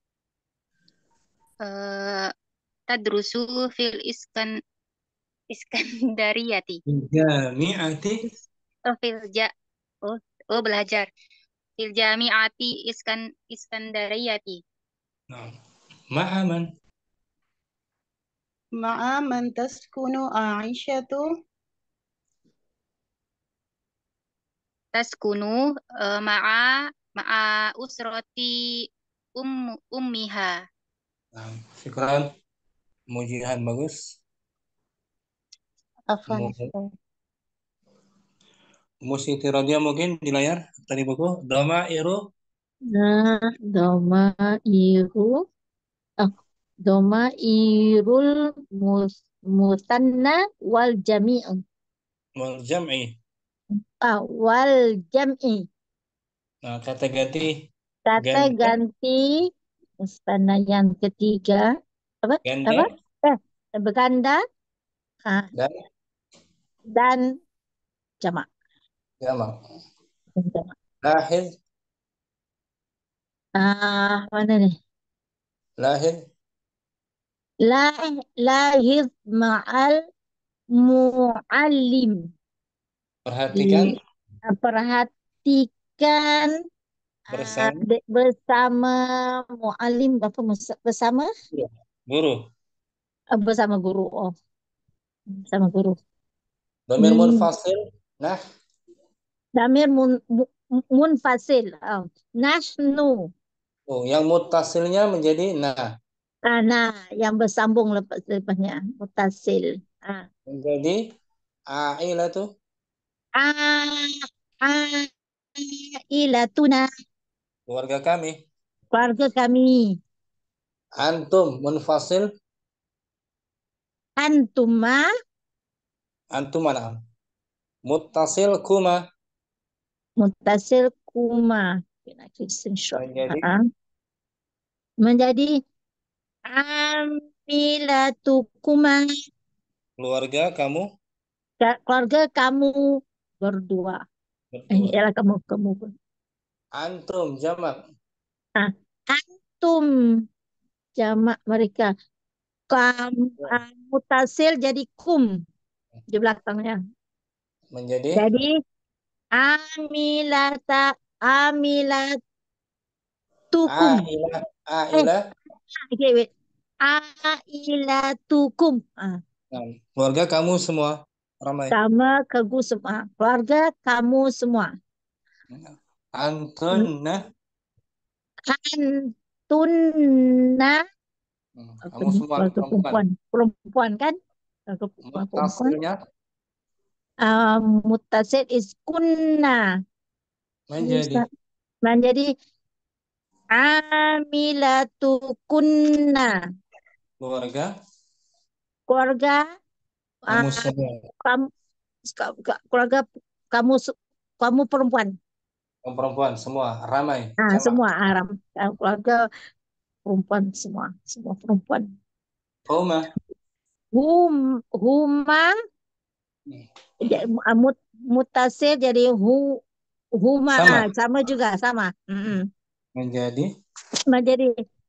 Eh, tadrusu fil iskan iskandariyati. Jami'ati. Oh, fil ja. Oh, oh belajar. Fil jami'ati iskan iskandariyati. Naam. Ma'aman. مع من تسكن عائشة؟ Taskunu eh, ma'a ma'a usroti um ummiha. Naam. Syukran. Umu Jihan bagus. عفوا Umu, أستاذ. Umu Siti Rodia mungkin di layar tadi buku. Doma iru. Nah, domairu, ah, domairul mus, musanna wal jami', Wal jam'i. ah, wal jam'i. Nah, kata ganti Kata ganda, ganti musanna yang ketiga, apa? ganda Apa? Eh, berganda, ah, dan dan jamak. jamak. Dan jamak. Lahir, Ah, mana nih? lahir, La, lahir ma'al mu'allim. perhatikan Diperhatikan uh, bersama de- bersama muallim apa mus- bersama guru. uh, bersama guru. Oh, bersama guru. Dhamir Hmm. munfasil. Nah, Damir mun, mu- munfasil. Oh. Nahnu. oh, yang mutasilnya menjadi nah, Ah, nah, yang bersambung lepas lepasnya mutasil. Ah, menjadi aila tuh ah, ah, ilatuna, keluarga kami. keluarga kami. Antum munfasil, Antuma, antum mana? Muttasil kuma mutasil kuma. Kena screenshot. menjadi Ah, menjadi amilatukuma, keluarga kamu Ka- keluarga kamu berdua. Eh, berdua. ialah kamu kamu. ber- Antum jamak Ah, antum jamak mereka. Kam, ah, mutasil jadi kum di belakangnya. menjadi Jadi amilata amilatukum. aila Eh, aila. okay, wait. Ailatukum. Ah, Nah, keluarga kamu semua ramai. sama kagu semua. Keluarga kamu semua. Antunna. Antunna. Hmm, Apa kamu ni? semua Keluarga perempuan. perempuan. Perempuan kan? Keluarga perempuan. perempuan. Mutasilnya Uh, mutasil is kunna. menjadi Bisa menjadi amilatu kunna. keluarga Keluarga kamu uh, semua. kamu keluarga kamu se- kamu perempuan. Kamu perempuan semua ramai. Ah, Jamak. semua aram. Ah, keluarga perempuan semua. Semua perempuan. Huma. Hum, huma ja- ah, mut, mutasil jadi hu, huma. Sama. Ah, sama juga sama. Mm-mm. Menjadi Menjadi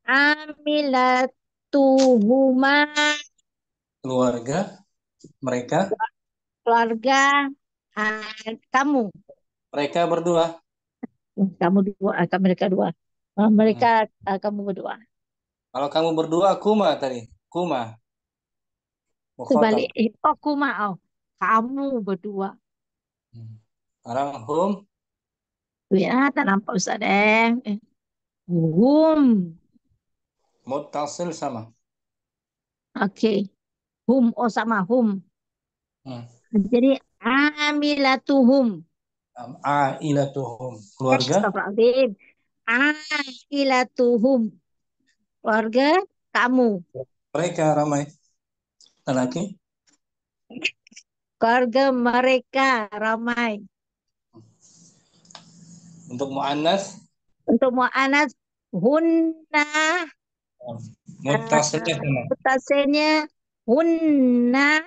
amilatuhuma, keluarga mereka. keluarga ah, kamu. Mereka berdua. Kamu dua, ah, kamu mereka dua. Ah, mereka ah, kamu berdua. Kalau kamu berdua kuma tadi. Kuma. Mukhatab. Sebalik. Eh, oh, kuma. Oh, kamu berdua. Hmm. Sekarang hum. Ya, tak nampak Ustaz eh. Eh, Hum. Muttasil sama. Oke. Hum. Oh, sama hum. Hmm. Jadi, amilatuhum. Am- Ailatuhum. Eh, Keluarga. Astagfirullahaladzim. Ailatuhum. Keluarga kamu. Mereka ramai. Lelaki. Keluarga mereka ramai. Untuk mu'annas. Untuk mu'anas, hunna. Muttasilnya sama. Mutasilnya hunna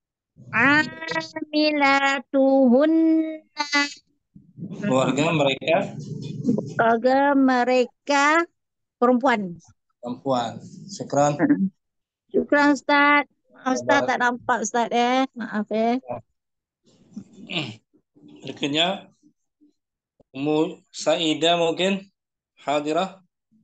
amilatuhunna. Keluarga mereka Keluarga mereka perempuan. perempuan. Syukran. Syukran Ustaz. Maaf Ustaz, Barak. tak nampak Ustaz eh. Maaf eh. Berikutnya Ummu Saidah mungkin hadirah.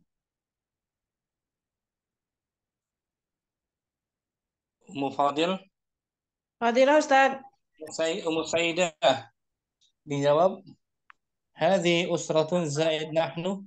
Ummu Fadil. Fadilah Ustaz. Sai- Ummu Saidah dijawab hadhi usratun zaid nahnu.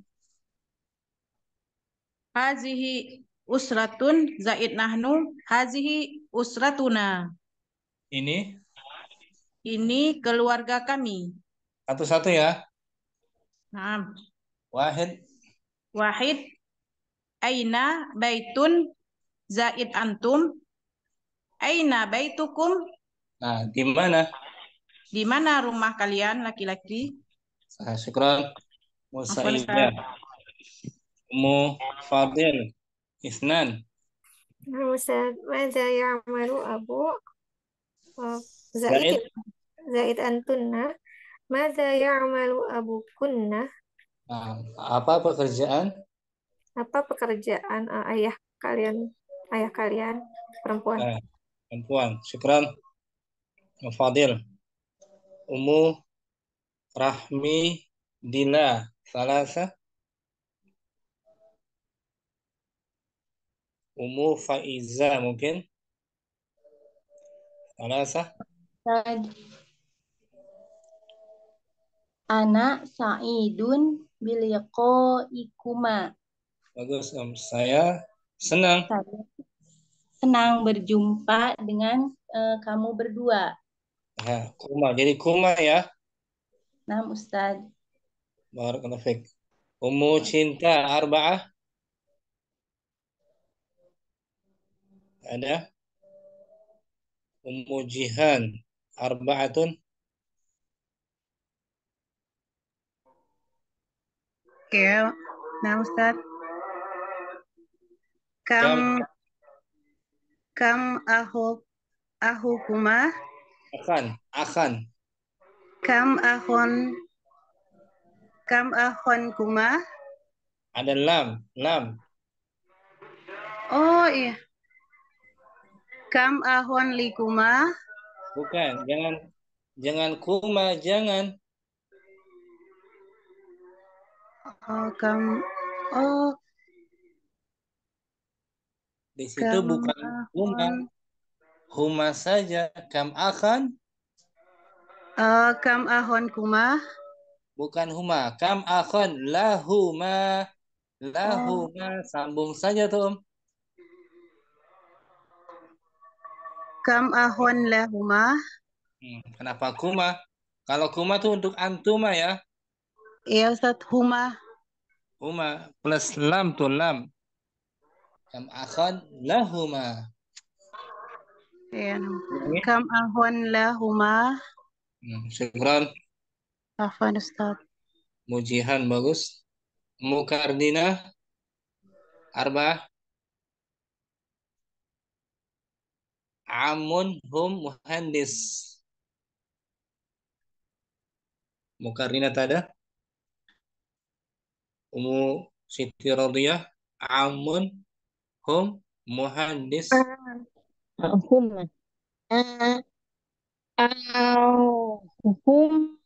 Hazihi usratun zaid nahnu. Hazihi usratuna. Ini Ini keluarga kami. satu-satu ya. Nah, Wahid. wahid. Aina baitun zaid antum. Aina baitukum. Nah, di mana? Di mana rumah kalian laki-laki? Nah, syukran. Ummu Afwan Saidah. Ustaz. Ummu Fadil. Isnan. Nah, Ustaz, Mada ya'malu Abu uh, Zaid Zaid. Zaid antunna. Mada ya'malu Abu kunna. Nah, apa pekerjaan? Apa pekerjaan uh, ayah kalian? Ayah kalian perempuan. Nah, perempuan. Syukran. Ummu Fadil. Ummu Rahmi Dila. Salasa. Ummu Faiza mungkin. Salasa. Ustaz, anak sa'idun biliqaikuma. Bagus, Om. Saya senang. Saya senang berjumpa dengan eh, kamu berdua. Nah, kuma. Jadi kuma ya. Nah, Ustaz. Barakallahu fiik. Ummu Cinta Arba'ah. Ada. Ummu Jihan Arba'atun. Oke, nah Ustaz. Kam. Kam kam ahu ahukuma. Akhan. Akhan. Kam ahon kam ahon kuma. Ada lam. Lam. Oh iya. Kam ahon likuma. Bukan. Jangan. Jangan kuma. Jangan. Oh, kam oh Di situ kam bukan kuma. ahon. Huma saja. Kam akhan. Oh, kam ahon kuma. Bukan huma. Kam akhan. Lahuma. Oh, Lahuma. Sambung saja tuh, Om. kam ahon lahuma. Hmm, kenapa kuma? Kalau kuma tuh untuk antuma ya. Iya Ustaz, huma. Huma plus lam tuh lam. Kam akhan lahuma. Iya. Ini. Kam ahon lahuma. Hmm, syukran. Afwan Ustaz. Mujihan bagus. Mukardina Arba'ah. Amun hum muhandis. Mukardina tada. Umu Siti Radiyah. Amun hum muhandis. Ah, hum. Ah, ah, hum.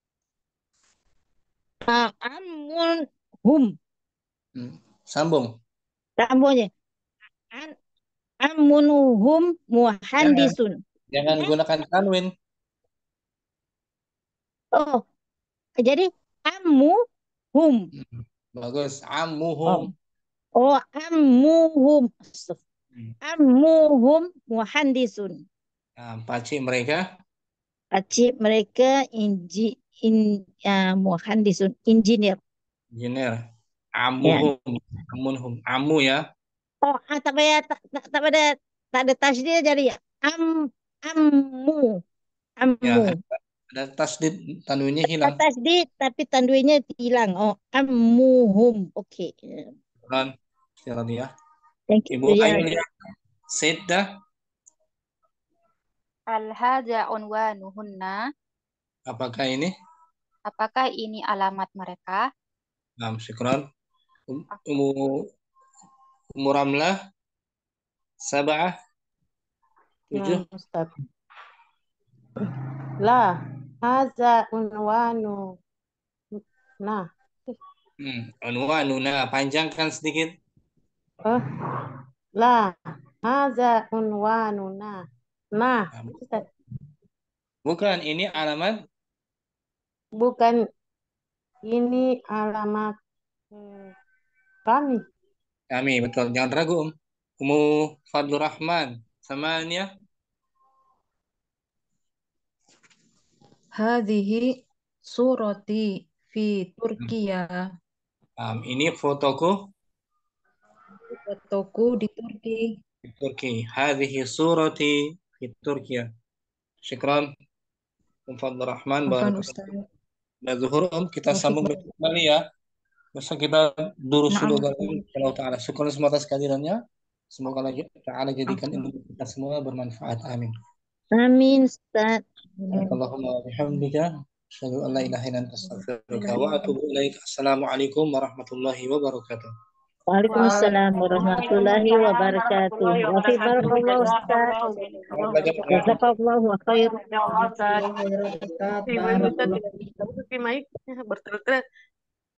Ah, amun hum. Hmm, sambung. Sambungnya. An Ammunuhum Jangan, muhandisun. jangan Eh, gunakan tanwin. oh, jadi ammu hum. Hmm, Bagus. Oh, Ammuhum. oh ammuhum. Astagfirullah. Hmm. Ammuhum muhandisun. Nah, pakcik mereka Pakcik mereka inji in uh, muhandisun engineer. engineer. Ya. Ammuhum. Ammunhum. Ammu ya. Oh, ah, tak payah tak, tak, tak ada tak ada tasdid jadi am ammu Ya, ammu. ada, ada tasdid, tanwinnya Tak hilang. tasdid tapi tanwinnya hilang. Oh, ammuhum. Oke. Kan? Silakan ya. Thank you. Ibu Ya. Ayu ya. Seda. Hal hadza unwanuhunna? Apakah ini? Apakah ini alamat mereka? Nah, syukran. Um- Umu Umu Ramlah. Sabah. Tujuh. Nah, Ustaz. La, haza unwanu. Nah, Hmm. Unwanuna. Panjangkan sedikit. oh, la, haza unwanuna. Nah, Nah, bu- Ustaz, bukan. Ini alamat bukan ini alamat hmm, kami. kami. Betul. Jangan ragu, Om. Umu Fadlur Rahman. Samanya. Hadhihi surati fi Hmm. Turkiya. Um, ini fotoku Fotoku di Turki. di Turki. Hadhihi surati di Turki. Syukran. Umu Fadlur Rahman. Afan Barakallahu. Ustaz. Nah, zuhur, Om. Kita Taufik sambung barak. kembali ya. Besok kita durus Naam dulu Ustaz. Allah Ta'ala. Syukur semua atas kehadirannya. Semoga Allah Ta'ala jadikan Afan. ilmu kita semua bermanfaat. Amin. Amin, Ustaz. Amin. Allahumma bihamdika. Asyhadu an la ilaha illa anta astaghfiruka wa atubu ilaik. Assalamualaikum warahmatullahi wabarakatuh. Waalaikumsalam warahmatullahi wabarakatuh. Wa fi barakallahu Ustaz. Selamat belajar ya. Jazakallahu khair. Ustaz. Barakallahu Ustaz. Barakallahu. Tutupi mic-nya berteriak.